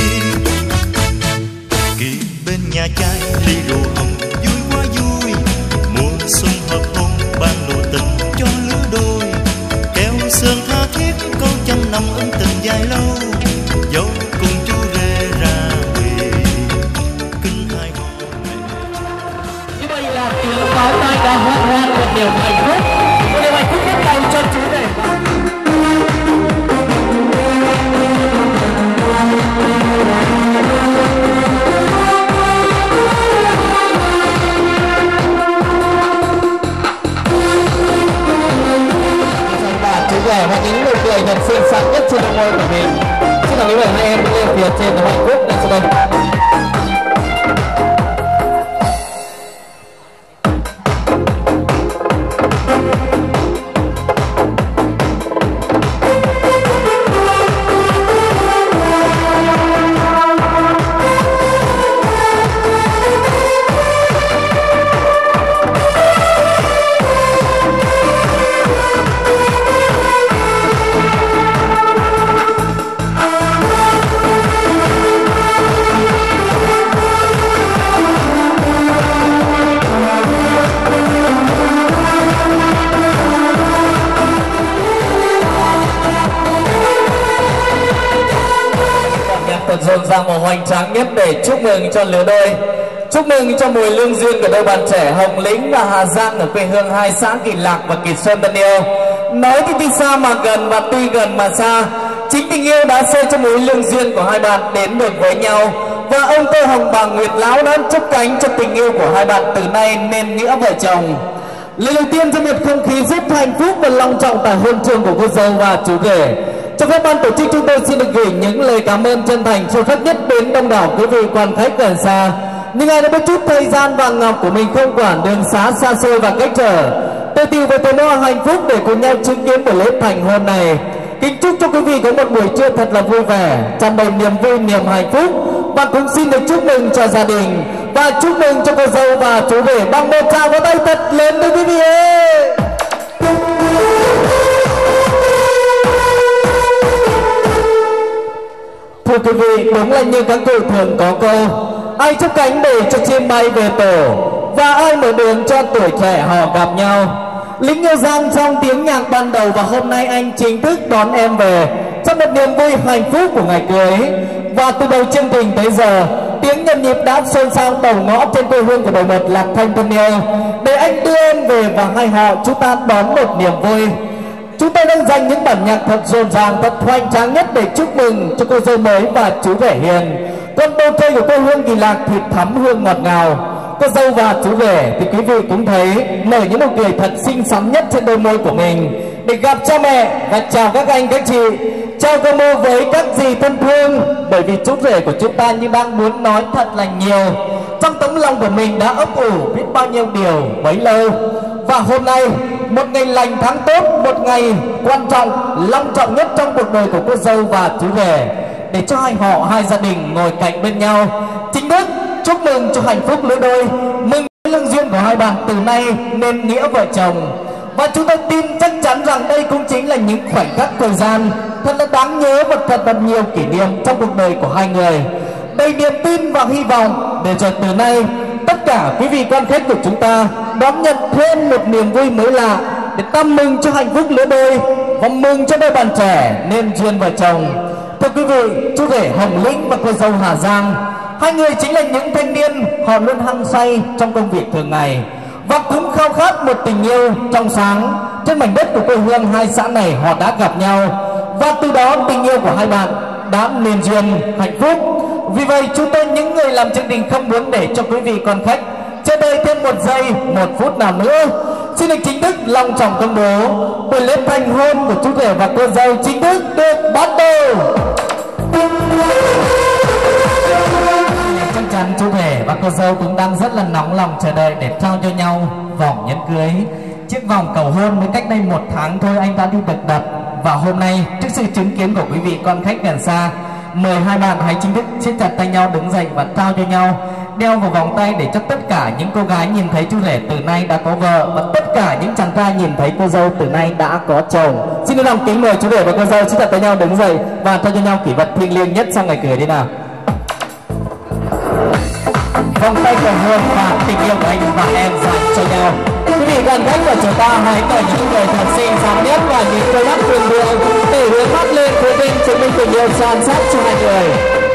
kìa bên nhà trai ly rượu hồng vui quá vui, mùa xuân hợp hôn ban nụ tình cho lứa đôi, kéo sơn tha thiết câu trăm năm ân tình dài lâu, dâu cùng chú rể ra về kính hai họ mẹ. Như vậy là tiếng pháo tay đã hát ra một niềm hạnh phúc, một niềm hạnh phúc nhất tay cho chú rể. Bạn chú rể và những nụ cười thật xinh xắn nhất trên đôi môi của mình. Xin cảm ơn hai em đứng lên phía trên hạnh phúc này sau đây. rộn ràng và hoành tráng nhất để chúc mừng cho lứa đôi. Chúc mừng cho mùi lương duyên của đôi bạn trẻ Hồng Lĩnh và Hà Giang ở quê hương hai xã Kỳ Lạc và Kỳ Xuân thân yêu. Nói thì tuy xa mà gần và tuy gần mà xa, chính tình yêu đã xây cho mối lương duyên của hai bạn đến được với nhau. Và ông Tô Hồng bà Nguyệt Lão đã chúc cánh cho tình yêu của hai bạn từ nay nên nghĩa vợ chồng. Lời đầu tiên trong một không khí rất hạnh phúc và long trọng tại hôn trường của cô dâu và chú rể. Cho phép ban tổ chức chúng tôi xin được gửi những lời cảm ơn chân thành sâu sắc nhất đến đông đảo quý vị quan khách gần xa. Nhưng ai đã biết chút thời gian vàng ngọc của mình không quản đường xá xa xôi và cách trở, tôi tìm về tôi nói hạnh phúc để cùng nhau chứng kiến buổi lễ thành hôn này. Kính chúc cho quý vị có một buổi trưa thật là vui vẻ, tràn đầy niềm vui, niềm hạnh phúc. Và cũng xin được chúc mừng cho gia đình và chúc mừng cho cô dâu và chú rể bằng một tràng vỗ tay thật lớn thưa quý vị ơi. Thưa quý vị, đúng là như các cụ thường có câu: ai chúc cánh để cho chim bay về tổ, và ai mở đường cho tuổi trẻ họ gặp nhau. Lính yêu Giang trong tiếng nhạc ban đầu, và hôm nay anh chính thức đón em về trong một niềm vui hạnh phúc của ngày cưới. Và từ đầu chương trình tới giờ, tiếng nhịp nhịp đã xôn xao đầu ngõ trên quê hương của đội một Lạc Thanh thân yêu, để anh đưa em về và hai họ chúng ta đón một niềm vui. Chúng tôi đang dành những bản nhạc thật rộn ràng, thật hoành tráng nhất để chúc mừng cho cô dâu mới và chú rể hiền. Còn bầu trời của quê hương Kỳ Lạc thì thắm hương ngọt ngào. Cô dâu và chú rể thì quý vị cũng thấy nở những nụ cười thật xinh xắn nhất trên đôi môi của mình để gặp cha mẹ và chào các anh các chị, chào cô mô với các dì thân thương. Bởi vì chú rể của chúng ta như đang muốn nói thật là nhiều, trong tấm lòng của mình đã ấp ủ biết bao nhiêu điều bấy lâu. Và hôm nay một ngày lành tháng tốt, một ngày quan trọng long trọng nhất trong cuộc đời của cô dâu và chú rể, để cho hai họ hai gia đình ngồi cạnh bên nhau, chính thức chúc mừng cho hạnh phúc lứa đôi, mừng lương duyên của hai bạn từ nay nên nghĩa vợ chồng. Và chúng tôi tin chắc chắn rằng đây cũng chính là những khoảnh khắc thời gian thật là đáng nhớ và thật là nhiều kỷ niệm trong cuộc đời của hai người, đầy niềm tin và hy vọng để rồi từ nay tất cả quý vị quan khách của chúng ta đón nhận thêm một niềm vui mới lạ để tâm mừng cho hạnh phúc lứa đôi và mừng cho đôi bạn trẻ nên duyên vợ chồng. Thưa quý vị, chú rể Hồng Lĩnh và cô dâu Hà Giang, hai người chính là những thanh niên họ luôn hăng say trong công việc thường ngày và cũng khao khát một tình yêu trong sáng. Trên mảnh đất của quê hương hai xã này họ đã gặp nhau, và từ đó tình yêu của hai bạn đã nên duyên hạnh phúc. Vì vậy chúng tôi những người làm chương trình không muốn để cho quý vị con khách chờ đợi thêm một giây một phút nào nữa. Xin được chính thức long trọng công bố buổi lễ thành hôn của chú rể và cô dâu chính thức được bắt đầu. Chắc chắn chú rể và cô dâu cũng đang rất là nóng lòng chờ đợi để trao cho nhau vòng nhẫn cưới. Chiếc vòng cầu hôn mới cách đây một tháng thôi anh đã đi được đặt, và hôm nay trước sự chứng kiến của quý vị con khách gần xa, mời hai bạn hãy chính thức siết chặt tay nhau đứng dậy và trao cho nhau, đeo vào vòng tay để cho tất cả những cô gái nhìn thấy chú rể từ nay đã có vợ, và tất cả những chàng trai nhìn thấy cô dâu từ nay đã có chồng. Xin lòng kính mời chú rể và cô dâu siết chặt tay nhau đứng dậy và trao cho nhau kỷ vật thiêng liêng nhất trong ngày cưới đi nào. Vòng tay cầu hôn và tình yêu của anh và em dành cho nhau. Quý vị đoàn khách của chúng ta hãy cởi những người thật xinh xắn nhất và những đôi mắt thương thương để hướng mắt lên phía bên chứng minh tình yêu son sắt cho hai người.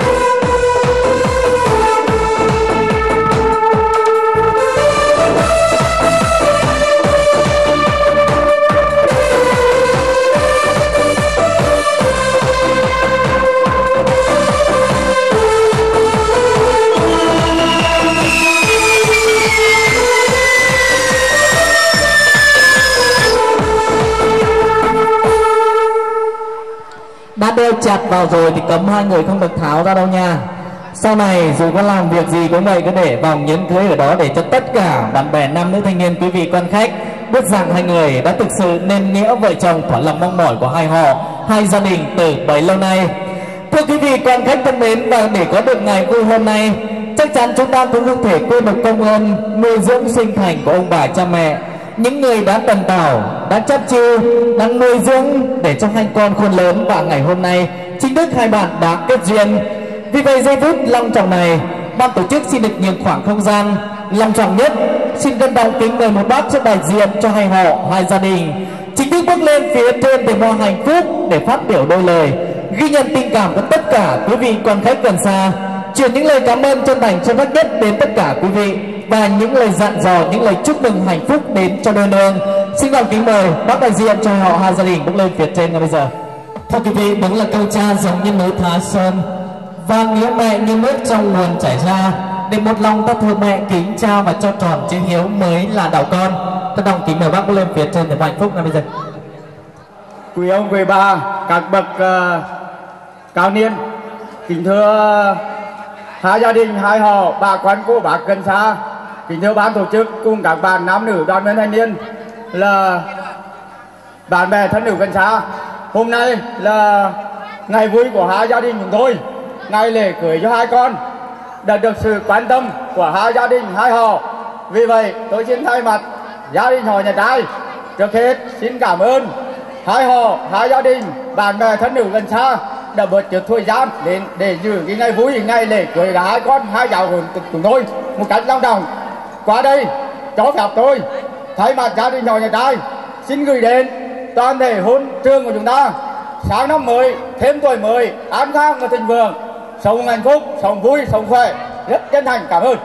Đã đeo chặt vào rồi thì cấm hai người không được tháo ra đâu nha. Sau này dù có làm việc gì cũng vậy, cứ để vòng nhẫn cưới ở đó để cho tất cả bạn bè nam nữ thanh niên quý vị quan khách biết rằng hai người đã thực sự nên nghĩa vợ chồng thỏa lòng mong mỏi của hai họ, hai gia đình từ bấy lâu nay. Thưa quý vị quan khách thân mến, và để có được ngày vui hôm nay, chắc chắn chúng ta cũng không thể quên được công ơn nuôi dưỡng sinh thành của ông bà cha mẹ, những người đã tần tảo, đã chăm chiêu, đã nuôi dưỡng để cho hai con khôn lớn, và ngày hôm nay chính thức hai bạn đã kết duyên. Vì vậy giây phút long trọng này, ban tổ chức xin được nhường khoảng không gian long trọng nhất, xin trân trọng kính mời một bác cho đại diện cho hai họ, hai gia đình chính thức bước lên phía trên để mong hạnh phúc để phát biểu đôi lời. ghi nhận tình cảm của tất cả quý vị quan khách gần xa, truyền những lời cảm ơn chân thành sâu sắc nhất đến tất cả quý vị và những lời dặn dò, những lời chúc mừng hạnh phúc đến cho đôi nương. Xin lòng kính mời bác đại diện cho họ hai gia đình bước lên phía trên ngay bây giờ. Thưa quý vị, đúng là câu cha giống như núi Thái Sơn và nghĩa mẹ như nước trong nguồn chảy ra, để một lòng ta thương mẹ kính trao và cho tròn chữ hiếu mới là đạo con. Tôi đồng kính mời bác bước lên phía trên để hạnh phúc ngay bây giờ. Quý ông quý bà, các bậc uh, cao niên, kính thưa hai gia đình, hai họ, bà con cô bác gần xa, kính thưa ban tổ chức cùng các bạn nam nữ đoàn viên thanh niên là bạn bè thân nữ gần xa. Hôm nay là ngày vui của hai gia đình chúng tôi, ngày lễ cưới cho hai con đã được sự quan tâm của hai gia đình, hai họ. Vì vậy tôi xin thay mặt gia đình họ nhà trai trước hết xin cảm ơn hai họ, hai gia đình, bạn bè thân nữ gần xa đã bớt chút thời gian đến để giữ cái ngày vui, ngày lễ cưới cả hai con, hai cháu của chúng tôi một cách long trọng. Qua đây cho phép tôi thay mặt gia đình họ nhà trai xin gửi đến toàn thể hôn trường của chúng ta sáng năm mới, thêm tuổi mới, an khang và thịnh vượng, sống hạnh phúc, sống vui, sống khỏe. Rất chân thành cảm ơn.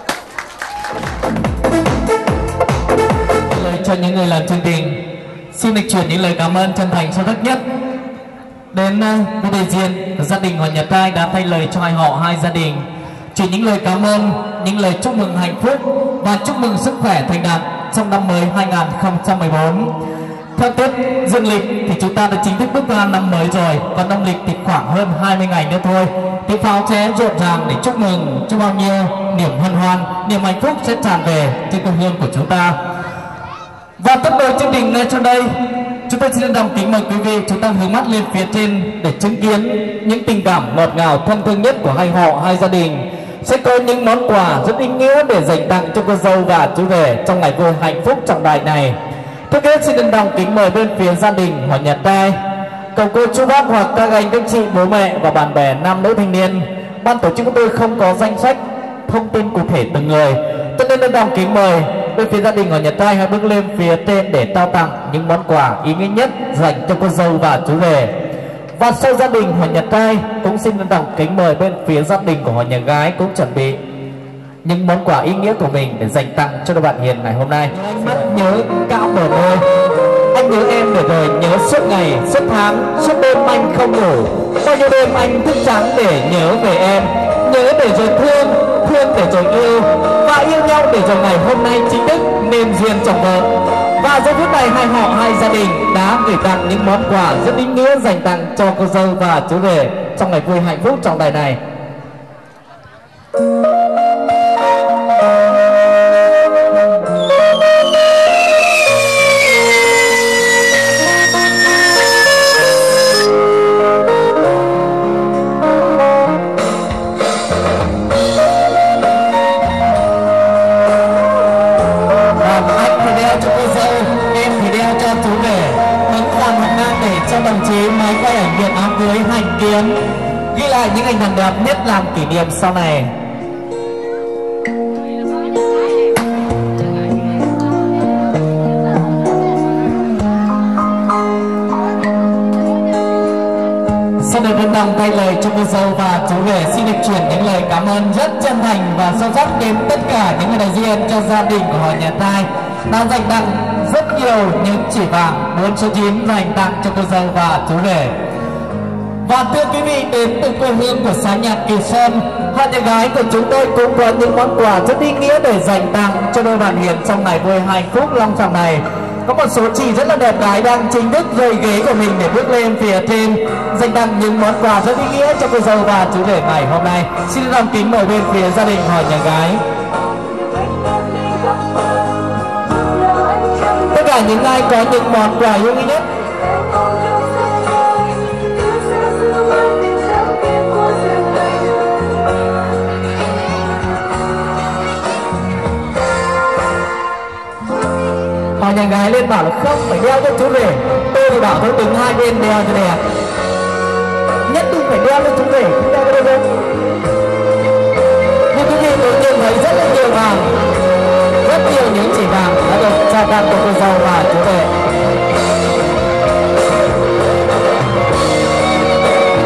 Lời cho những người làm chương trình, xin được chuyển những lời cảm ơn chân thành sâu sắc nhất đến uh, đại diện của gia đình họ nhà trai đã thay lời cho hai họ, hai gia đình chuyển những lời cảm ơn, những lời chúc mừng hạnh phúc và chúc mừng sức khỏe thành đạt trong năm mới hai nghìn không trăm mười bốn. Theo Tết dương lịch thì chúng ta đã chính thức bước vào năm mới rồi, còn âm lịch thì khoảng hơn hai mươi ngày nữa thôi. Thì pháo chế rộn ràng để chúc mừng cho bao nhiêu niềm hân hoan, niềm hạnh phúc sẽ tràn về trên quê hương của chúng ta. Và tiếp nối chương trình ngay trong đây, chúng tôi xin đồng kính mời quý vị chúng ta hướng mắt lên phía trên để chứng kiến những tình cảm ngọt ngào thân thương nhất của hai họ, hai gia đình. Sẽ có những món quà rất ý nghĩa để dành tặng cho cô dâu và chú rể trong ngày vui hạnh phúc trọng đại này. Trước hết xin trân trọng kính mời bên phía gia đình họ nhà trai, cậu cô chú bác hoặc các anh các chị bố mẹ và bạn bè nam nữ thanh niên. Ban tổ chức của tôi không có danh sách thông tin cụ thể từng người, cho nên trân trọng kính mời bên phía gia đình họ nhà trai hãy bước lên phía trên để trao tặng những món quà ý nghĩa nhất dành cho cô dâu và chú rể. Và sau gia đình họ nhà trai cũng xin trân trọng kính mời bên phía gia đình của họ nhà gái cũng chuẩn bị những món quà ý nghĩa của mình để dành tặng cho đôi bạn hiền ngày hôm nay. Anh mắt nhớ cão bờ môi, anh nhớ em để rồi nhớ suốt ngày, suốt tháng, suốt đêm anh không ngủ. Bao nhiêu đêm anh thức trắng để nhớ về em, nhớ để rồi thương, thương để rồi yêu, và yêu nhau để rồi ngày hôm nay chính thức nên duyên chồng vợ. Và giờ phút này hai họ, hai gia đình đã gửi tặng những món quà rất ý nghĩa dành tặng cho cô dâu và chú rể trong ngày vui hạnh phúc trọng đại này. Đồng chí máy quay ảnh Việt áo cưới hành kiến ghi lại những hình ảnh đẹp nhất làm kỷ niệm sau này. Sau đây bên đồng thay lời cho cô dâu và chú rể xin được chuyển những lời cảm ơn rất chân thành và sâu sắc đến tất cả những người đại diện cho gia đình của họ nhà trai đang dành tặng rất nhiều những chỉ vàng bốn số chín dành tặng cho cô dâu và chú rể. Và thưa quý vị, đến từ quê hương của xã nhạc Kỳ Sơn, họ nhà gái của chúng tôi cũng có những món quà rất ý nghĩa để dành tặng cho đôi bạn hiền trong ngày vui hạnh phúc long trọng này. Có một số chị rất là đẹp gái đang chính thức rời ghế của mình để bước lên phía trên dành tặng những món quà rất ý nghĩa cho cô dâu và chú rể ngày hôm nay. Xin lòng kính mời bên phía gia đình họ nhà gái. Tất cả những ai có những món quà yêu quý nhất họ nhà gái lên bảo là không phải đeo cho chú rể, tôi thì bảo thôi đứng hai bên đeo cho đẹp, nhất định phải đeo cho chú rể, không đeo cho đâu. Nhưng quý vị tự nhiên thấy rất là nhiều vàng, rất nhiều những chỉ vàng đã được trao tặng cho cô dâu và chú rể.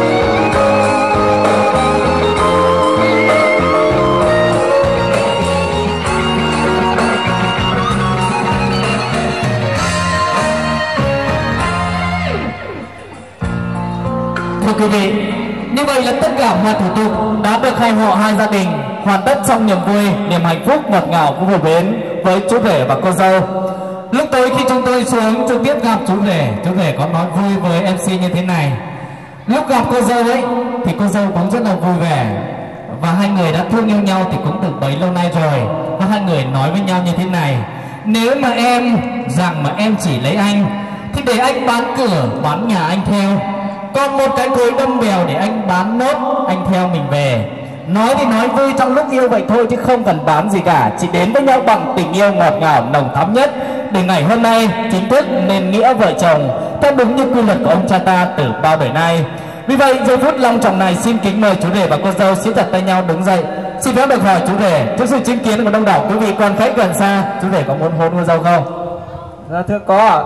quý vị, như vậy là tất cả mọi thủ tục đã được hai họ hai gia đình hoàn tất trong niềm vui, niềm hạnh phúc ngọt ngào của bầu bến với chú rể và cô dâu. Lúc tối khi chúng tôi xuống trực tiếp gặp chú rể, chú rể có nói vui với em xê như thế này. Lúc gặp cô dâu ấy thì cô dâu cũng rất là vui vẻ, và hai người đã thương yêu nhau thì cũng từ bấy lâu nay rồi. Và hai người nói với nhau như thế này: nếu mà em rằng mà em chỉ lấy anh thì để anh bán cửa bán nhà anh theo, còn một cái cối đâm bèo để anh bán nốt, anh theo mình về. Nói thì nói vui trong lúc yêu vậy thôi, chứ không cần bán gì cả, chỉ đến với nhau bằng tình yêu ngọt ngào nồng thắm nhất, để ngày hôm nay chính thức nên nghĩa vợ chồng theo đúng như quy luật của ông cha ta từ bao đời nay. Vì vậy giây phút long trọng này xin kính mời chú rể và cô dâu siết chặt tay nhau đứng dậy. Xin phép được hỏi chú rể, trước sự chứng kiến của đông đảo quý vị quan khách gần xa, chú rể có muốn hôn cô dâu không? Dạ thưa có ạ.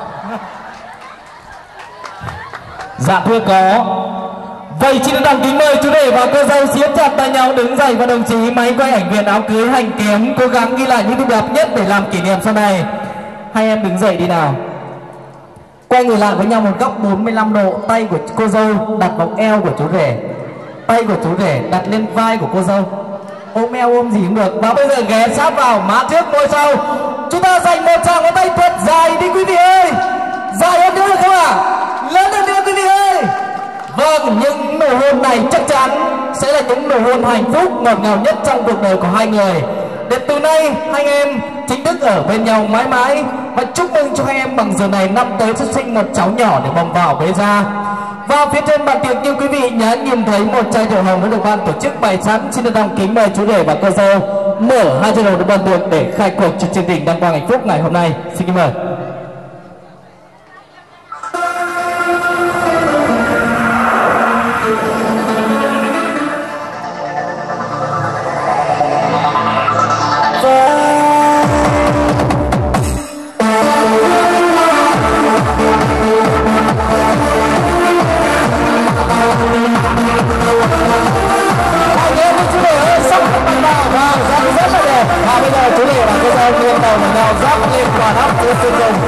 Dạ thưa có. Vậy xin đăng kính mời chú rể và cô dâu siết chặt tay nhau đứng dậy, và đồng chí máy quay ảnh viện áo cưới hành kiếm cố gắng ghi lại những thứ đẹp nhất để làm kỷ niệm sau này. Hai em đứng dậy đi nào. Quay người lại với nhau một góc bốn mươi lăm độ, tay của cô dâu đặt vào eo của chú rể, tay của chú rể đặt lên vai của cô dâu, ôm eo ôm gì cũng được. Và bây giờ ghé sát vào, má trước môi sau, chúng ta dành một tràng pháo tay thật dài đi quý vị ơi. Dài hơn nữa được không ạ? À? Lớn hơn nữa quý vị ơi. Vâng, những nụ hôn này chắc chắn sẽ là những nụ hôn hạnh phúc ngọt ngào nhất trong cuộc đời của hai người. Để từ nay hai em chính thức ở bên nhau mãi mãi, và chúc mừng cho hai em bằng giờ này năm tới sẽ sinh một cháu nhỏ để bồng vào bế ra. Và phía trên bàn tiệc như quý vị nhớ nhìn thấy một chai rượu hồng đã được ban tổ chức bày sẵn. Xin được đăng kính mời chú rể và cô dâu mở hai chai rượu được ban tiệc để khai cuộc cho chương trình đăng quang hạnh phúc ngày hôm nay. Xin kính mời. Và bây giờ chú rể và cô dâu nghiêng đầu vào nhau, giáp lên quả áp của chương trình.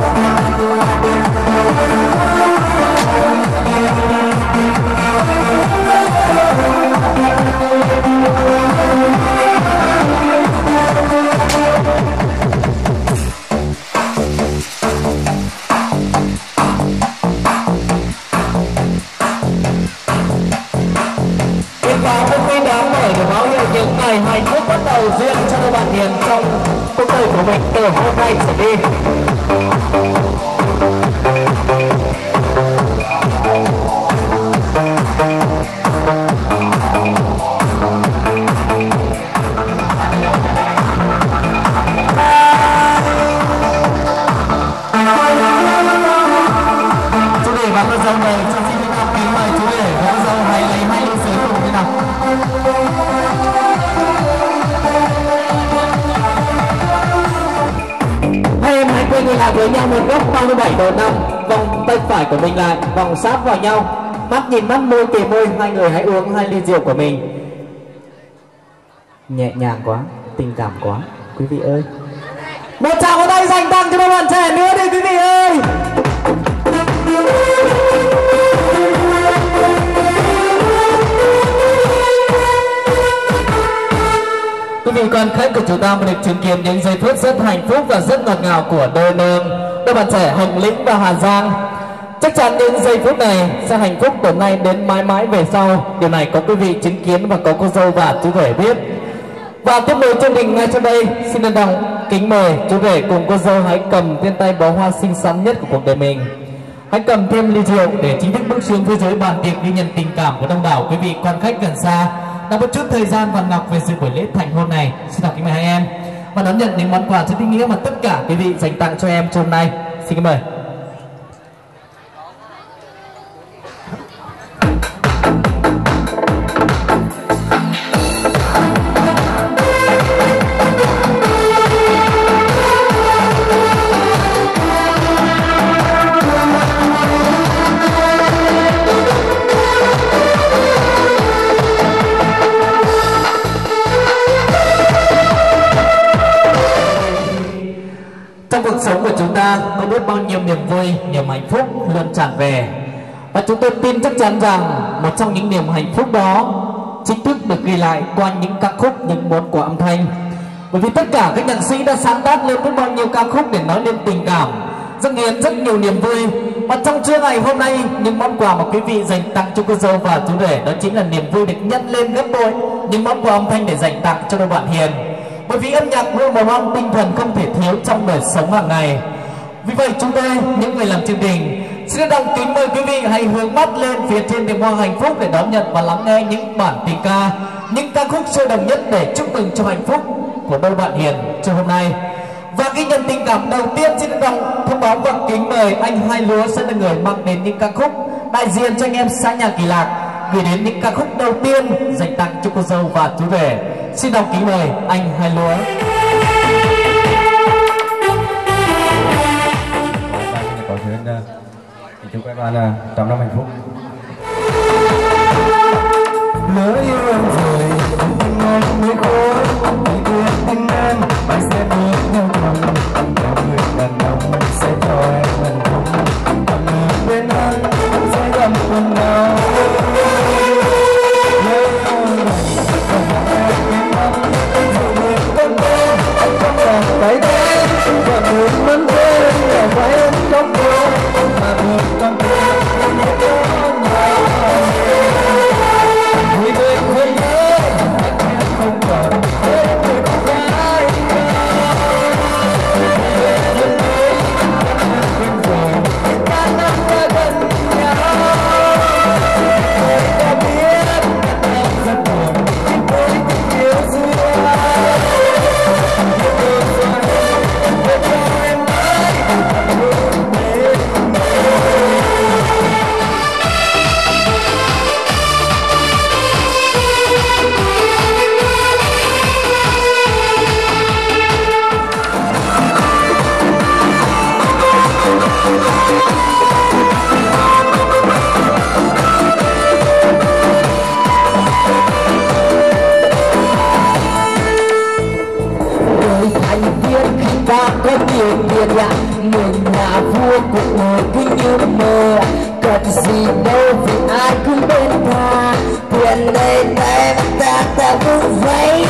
Hạnh phúc bắt đầu riêng cho các bạn hiền trong cuộc đời của mình từ hôm nay trở đi. Chú rể và cô dâu này, cho xin đăng ký mời chú rể và cô dâu hãy lấy hai ly sữa cùng thế nào. Quay người lại với nhau một góc ba mươi bảy độ năm, vòng tay phải của mình lại, vòng sát vào nhau, mắt nhìn mắt, môi kề môi, hai người hãy uống hai ly rượu của mình. Nhẹ nhàng quá, tình cảm quá, quý vị ơi. Một tràng pháo tay dành tặng cho các bạn trẻ nữa đi quý vị ơi. Quý vị quan khách của chúng ta mới được chứng kiến những giây phút rất hạnh phúc và rất ngọt ngào của đôi nương, đôi bạn trẻ Hồng Lĩnh và Hà Giang. Chắc chắn những giây phút này sẽ hạnh phúc từ nay đến mãi mãi về sau. Điều này có quý vị chứng kiến và có cô dâu và chú rể biết. Và tiếp nối chương trình ngay sau đây, xin trân trọng kính mời chú rể cùng cô dâu hãy cầm trên tay bó hoa xinh xắn nhất của cuộc đời mình. Hãy cầm thêm ly rượu để chính thức bước xuống phía dưới bàn tiệc ghi nhận tình cảm của đông đảo quý vị quan khách gần xa đã một chút thời gian vàng ngọc về sự buổi lễ thành hôn này. Xin chào kính mời hai em và đón nhận những món quà rất ý nghĩa mà tất cả quý vị dành tặng cho em trong hôm nay. Xin kính mời. Trong cuộc sống của chúng ta có biết bao nhiêu niềm vui, niềm hạnh phúc luôn tràn về. Và chúng tôi tin chắc chắn rằng một trong những niềm hạnh phúc đó chính thức được ghi lại qua những ca khúc, những món quà âm thanh. Bởi vì tất cả các nhạc sĩ đã sáng tác lên biết bao nhiêu ca khúc để nói lên tình cảm, dâng hiến rất nhiều niềm vui. Và trong trưa ngày hôm nay, những món quà mà quý vị dành tặng cho cô dâu và chú rể đó chính là niềm vui được nhân lên gấp đôi những món quà âm thanh để dành tặng cho đôi bạn hiền. Bởi vì âm nhạc luôn một món tinh thần không thể thiếu trong đời sống hàng ngày. Vì vậy chúng tôi, những người làm chương trình, xin đồng kính mời quý vị hãy hướng mắt lên phía trên đêm hoa hạnh phúc để đón nhận và lắng nghe những bản tình ca, những ca khúc sôi động nhất để chúc mừng cho hạnh phúc của đôi bạn hiền cho hôm nay. Và ghi nhận tình cảm đầu tiên, xin đồng thông báo và kính mời anh Hai Lúa sẽ là người mang đến những ca khúc đại diện cho anh em xã Nhà Kỳ Lạc, gửi đến những ca khúc đầu tiên dành tặng cho cô dâu và chú rể. Xin đồng kính mời anh Hai Lúa. Có chuyện chúc các bạn trăm năm hạnh phúc. Lỡ yêu em rồi ngon mới khô, thì tuyệt tình em phải sẽ bước nhau thầm, theo người đàn ông sẽ cho em hạnh phúc, còn người bên anh sẽ gặp quần nào. Lỡ ôi còn em em mong dù người con tên không còn phải đến, và người mến tên là phải em trong tôi, mà người con tên không có nhau. Vì tôi không nhớ anh không còn thế người con gái rồi ta năm ta gần nhau. Tôi đã biết em rất buồn khi tôi tình yêu xưa, nhưng tôi rồi để cho em mãi luôn bên ta có nhiều tiền là người nhà vua cuộc đời cứ như mơ, cần gì đâu vì ai cũng bên ta, tiền đây tay bắt ta ta cũng vậy.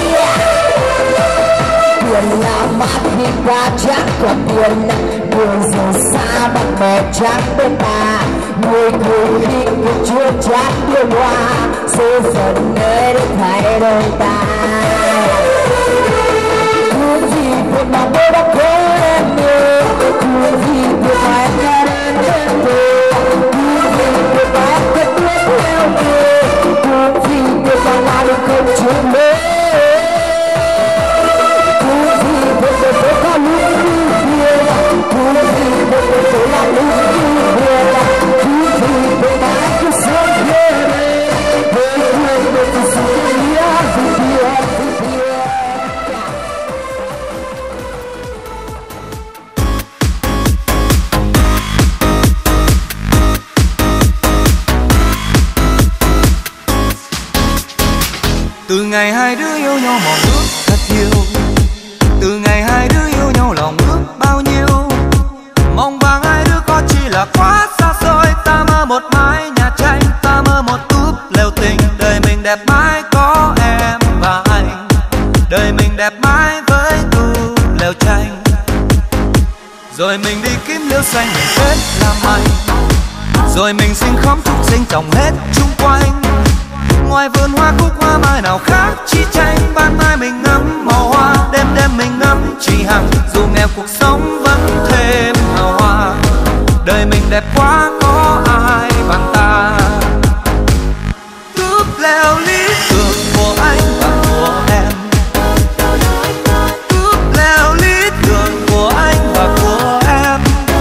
Tiền là mát khi ta chắc còn tiền, đường dù xa bạn bè chắc bên ta, người cười khi cuộc chưa chắc điều hòa, số phận nơi để thay đổi ta. Thương gì việc mà tôi đã có em nhiều, thương gì việc mà em đã đến bên tôi, thương gì việc mà em cất bước theo người, thương gì việc mà nào được không chịu mê, thương gì việc mà tôi có lúc như kia, thương gì việc mà tôi là lúc như kia, thương gì việc mà em cứ sống về đây, với người để tôi sống nghĩa vì kia vì kia. Từ ngày hai đứa yêu nhau mòn ước thật nhiều, từ ngày hai đứa yêu nhau lòng ước bao nhiêu, mong vàng hai đứa có chỉ là quá xa xôi. Ta mơ một mái nhà tranh, ta mơ một túp lều tình, đời mình đẹp mãi có em và anh, đời mình đẹp mãi với túp lều tranh. Rồi mình đi kiếm liễu xanh mình kết làm anh, rồi mình xin khóm trúc xinh trồng hết chung quanh. Ngoài vườn hoa cúc hoa mai nào khác chi tranh, ban mai mình ngắm màu hoa, đêm đêm mình ngắm chị Hằng. Dù nghèo cuộc sống vẫn thêm hào hoa, đời mình đẹp quá có ai bằng ta. Túp lều lý tưởng của anh và của em, túp lều lý tưởng của anh và của em,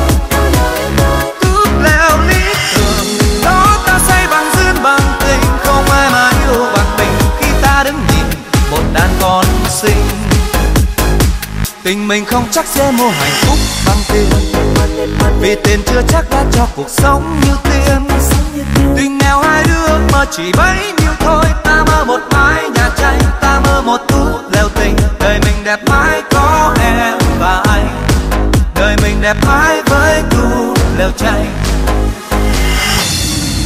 túp lều lý tưởng đó ta xây bằng duyên bằng tình, không ai mà yêu bằng tình khi ta đứng nhìn một đàn con xinh. Tình mình không chắc sẽ mua hạnh phúc bằng tiền, vì tiền chưa chắc đã cho cuộc sống như tiền. Tình nghèo hai đứa mơ chỉ bấy nhiêu thôi, ta mơ một mái nhà tranh, ta mơ một túp lều tình, đời mình đẹp mãi có em và anh, đời mình đẹp mãi với túp lều tranh.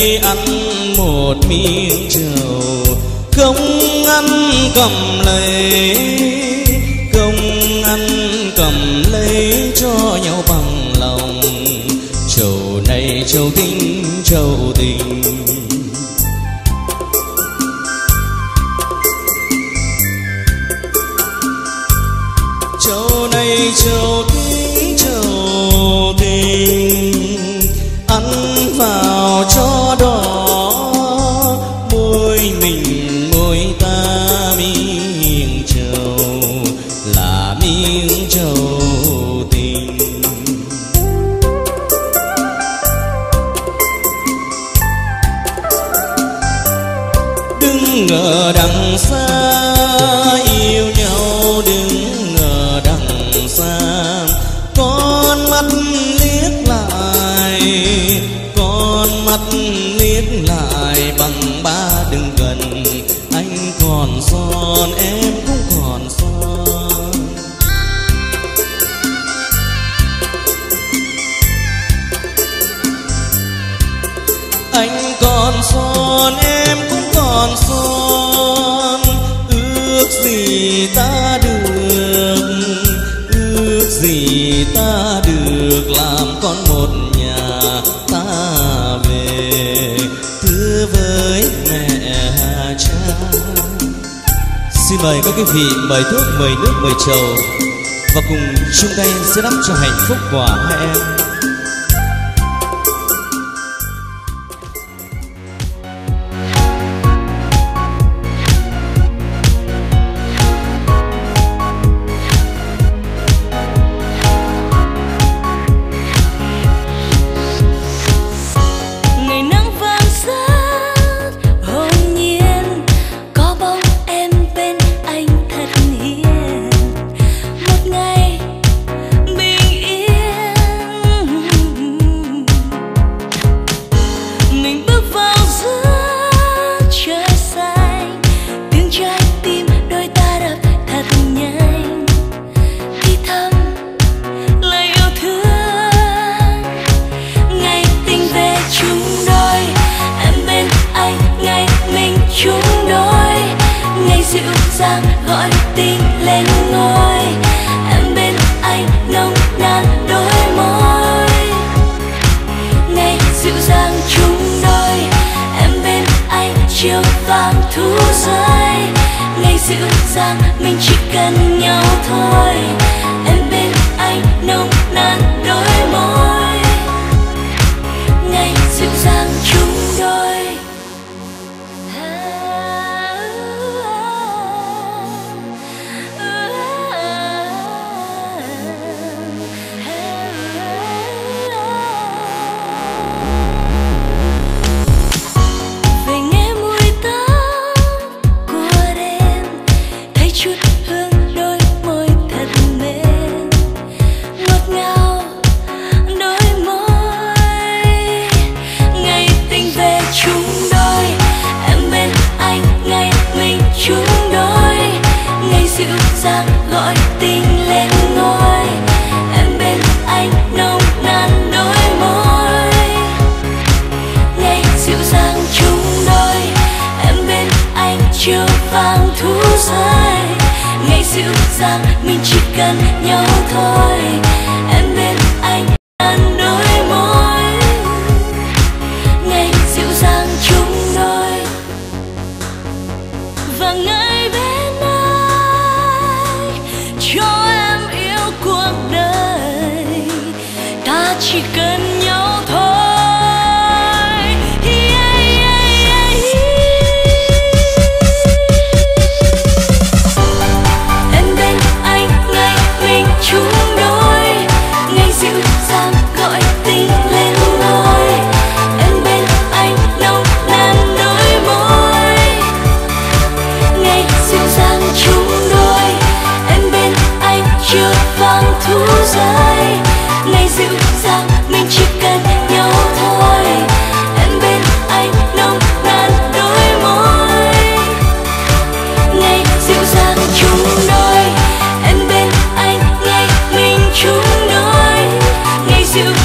ăn một miếng trầu, không ăn cầm lấy, không ăn cầm lấy cho nhau bằng lòng. Trầu này trầu tình, trầu tình. Trầu này trầu tình, trầu tình, ăn vào cho đỏ môi mình môi ta miếng trầu là miếng trầu tình. Đừng ngờ đằng xa yêu nhau, đừng ngờ đằng xa con mắt liếc lại, con mắt liếc lại bằng ba đừng gần. Anh còn son em cũng còn son, anh còn son em cũng còn son. Ước gì ta được, ước gì ta được làm con một nhà, ta về thưa với mẹ cha. Xin mời các quý vị mời thuốc, mời nước, mời trầu và cùng chung tay sẽ đắp cho hạnh phúc của hai em. Gọi tình lên ngôi, em bên anh nồng nàn đôi môi. Ngày dịu dàng chung đôi, em bên anh chiều vàng thu rơi. Ngày dịu dàng mình chỉ cần nhau thôi, em bên anh nồng nàn đôi môi. Ngày dịu dàng chung đôi. Gọi tình lên ngôi, em bên anh nồng nàn đôi môi. Ngày dịu dàng chung đôi, em bên anh chiều vàng thu rơi. Ngày dịu dàng mình chỉ cần nhau thôi, em bên anh nàn đôi môi. Ngày dịu dàng chung đôi và ngày bên cho em yêu cuộc đời, ta chỉ cần nhau thôi. Yeah, yeah, yeah, yeah. Em bên anh ngày mình chung đôi, ngày dịu dàng gọi tình lên ngôi. Em bên anh nồng nàn đôi môi, ngày dịu dàng chung đôi. Em bên anh chiều vàng thu rơi, ngày dịu dàng mình chỉ cần nhau thôi. Em bên anh nồng nàn đôi môi, ngày dịu dàng chung đôi. Em bên anh ngày mình chung đôi, ngày dịu